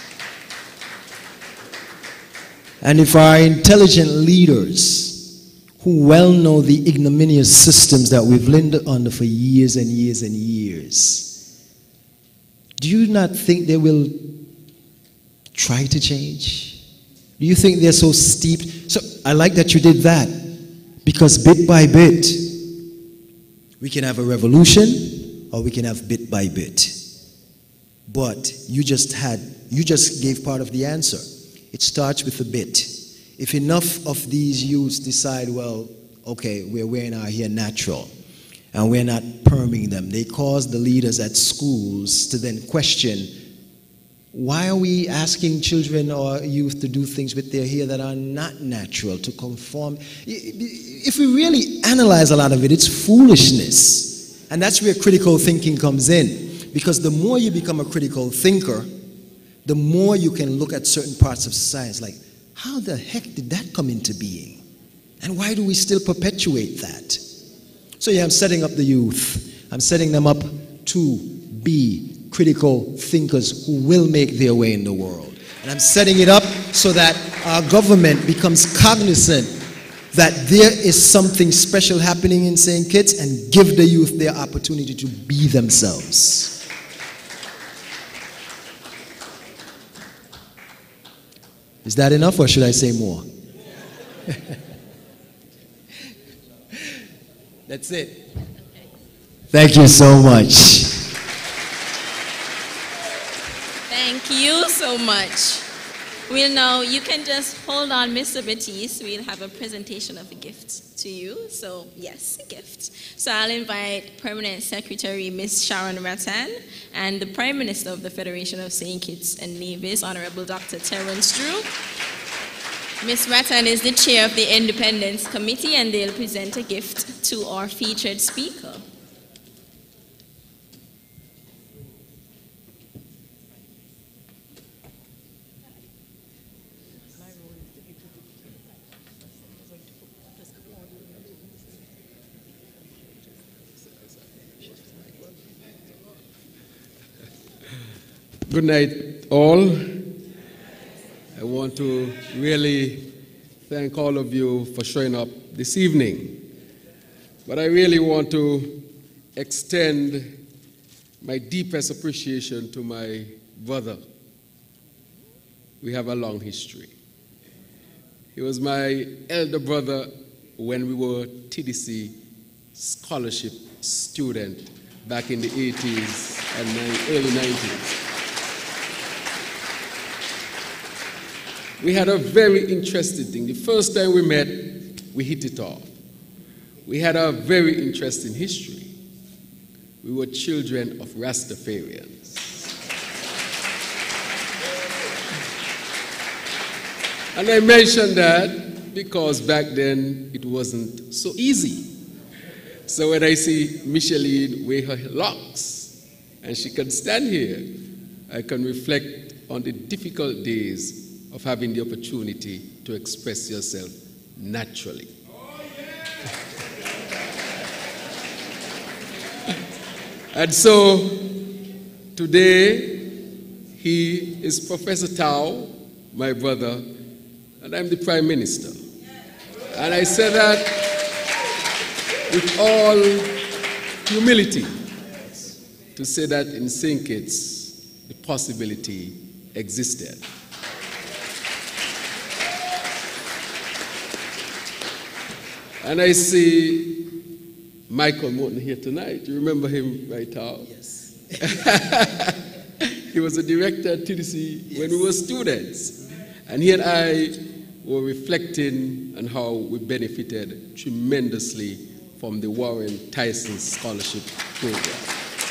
And if our intelligent leaders who well know the ignominious systems that we've lived under for years and years and years, do you not think they will try to change? Do you think they're so steeped? So I like that you did that, because bit by bit, we can have a revolution or we can have bit by bit. But you just gave part of the answer. It starts with a bit. If enough of these youths decide, well, okay, we're wearing our hair natural and we're not perming them, they cause the leaders at schools to then question, why are we asking children or youth to do things with their hair that are not natural, to conform? If we really analyze a lot of it, it's foolishness. And that's where critical thinking comes in. Because the more you become a critical thinker, the more you can look at certain parts of science, like, how the heck did that come into being? And why do we still perpetuate that? So yeah, I'm setting up the youth. I'm setting them up to be critical thinkers who will make their way in the world. And I'm setting it up so that our government becomes cognizant that there is something special happening in St. Kitts, and give the youth their opportunity to be themselves. Is that enough, or should I say more? That's it. Thank you so much. Thank you so much. We'll now, you can just hold on, Mr. Batiste. We'll have a presentation of a gift to you. So, yes, a gift. So I'll invite Permanent Secretary Ms. Sharon Rattan and the Prime Minister of the Federation of St. Kitts and Nevis, Honorable Dr. Terence Drew. Ms. Rattan is the chair of the Independence Committee, and they'll present a gift to our featured speaker. Good night, all. I want to really thank all of you for showing up this evening. But I really want to extend my deepest appreciation to my brother. We have a long history. He was my elder brother when we were TDC scholarship student back in the 80s and early 90s. We had a very interesting thing. The first time we met, we hit it off. We had a very interesting history. We were children of Rastafarians. And I mentioned that because back then it wasn't so easy. So when I see Micheline wear her locks and she can stand here, I can reflect on the difficult days of having the opportunity to express yourself naturally. And so today he is Professor Tao, my brother, and I'm the Prime Minister. And I say that with all humility, to say that in St. Kitts the possibility existed. And I see Michael Morton here tonight. You remember him, right, Tal? Yes. He was a director at TDC when we were students. And he and I were reflecting on how we benefited tremendously from the Warren Tyson Scholarship Program.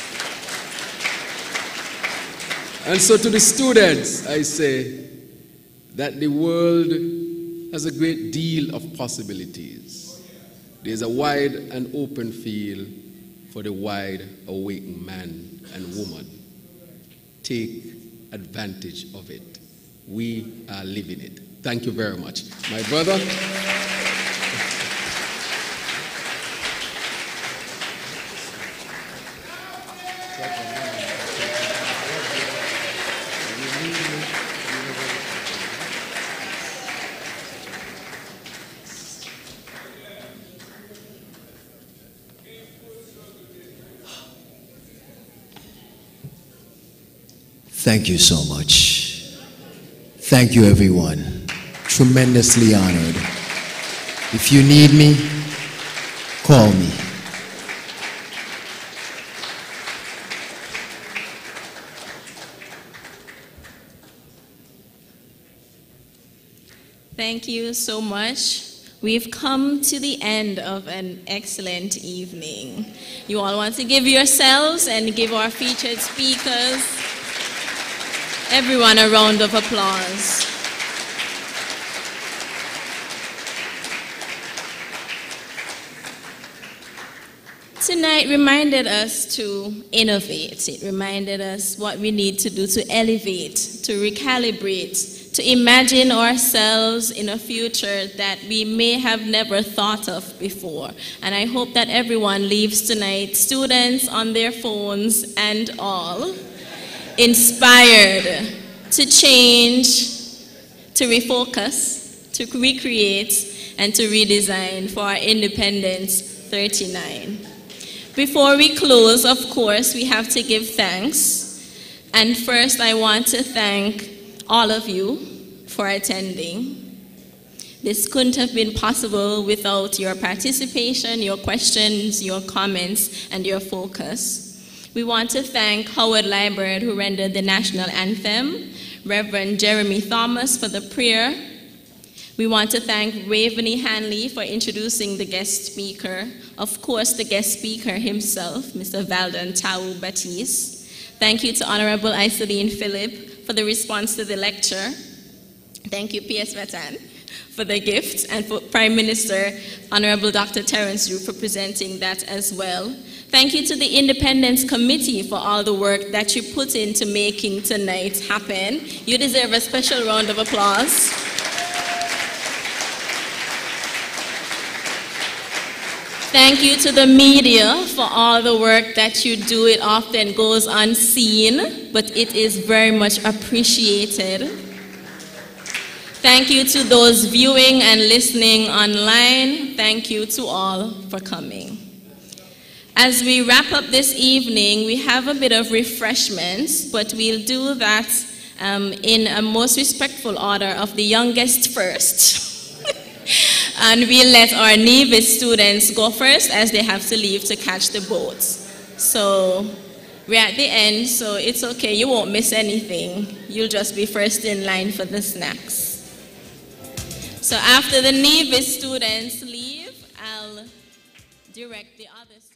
And so to the students, I say that the world has a great deal of possibilities. There's a wide and open field for the wide awakened man and woman. Take advantage of it. We are living it. Thank you very much. My brother. Thank you so much. Thank you, everyone. Tremendously honored. If you need me, call me. Thank you so much. We've come to the end of an excellent evening. You all want to give yourselves and give our featured speakers, everyone, a round of applause. Tonight reminded us to innovate. It reminded us what we need to do to elevate, to recalibrate, to imagine ourselves in a future that we may have never thought of before. And I hope that everyone leaves tonight, students on their phones and all, inspired to change, to refocus, to recreate, and to redesign for our Independence 39. Before we close, of course, we have to give thanks. And first, I want to thank all of you for attending. This couldn't have been possible without your participation, your questions, your comments, and your focus. We want to thank Howard Liburd, who rendered the national anthem, Reverend Jeremy Thomas for the prayer. We want to thank Raveny Hanley for introducing the guest speaker. Of course, the guest speaker himself, Mr. Valdan Tau Baptiste. Thank you to Honorable Iseline Philip for the response to the lecture. Thank you, P.S. Matan, for the gift, and for Prime Minister, Honorable Dr. Terence Drew, for presenting that as well. Thank you to the Independence Committee for all the work that you put into making tonight happen. You deserve a special round of applause. Thank you to the media for all the work that you do. It often goes unseen, but it is very much appreciated. Thank you to those viewing and listening online. Thank you to all for coming. As we wrap up this evening, we have a bit of refreshments, but we'll do that in a most respectful order of the youngest first. And we'll let our Nevis students go first as they have to leave to catch the boats. So we're at the end, so it's okay. You won't miss anything. You'll just be first in line for the snacks. So after the Nevis students leave, I'll direct the others.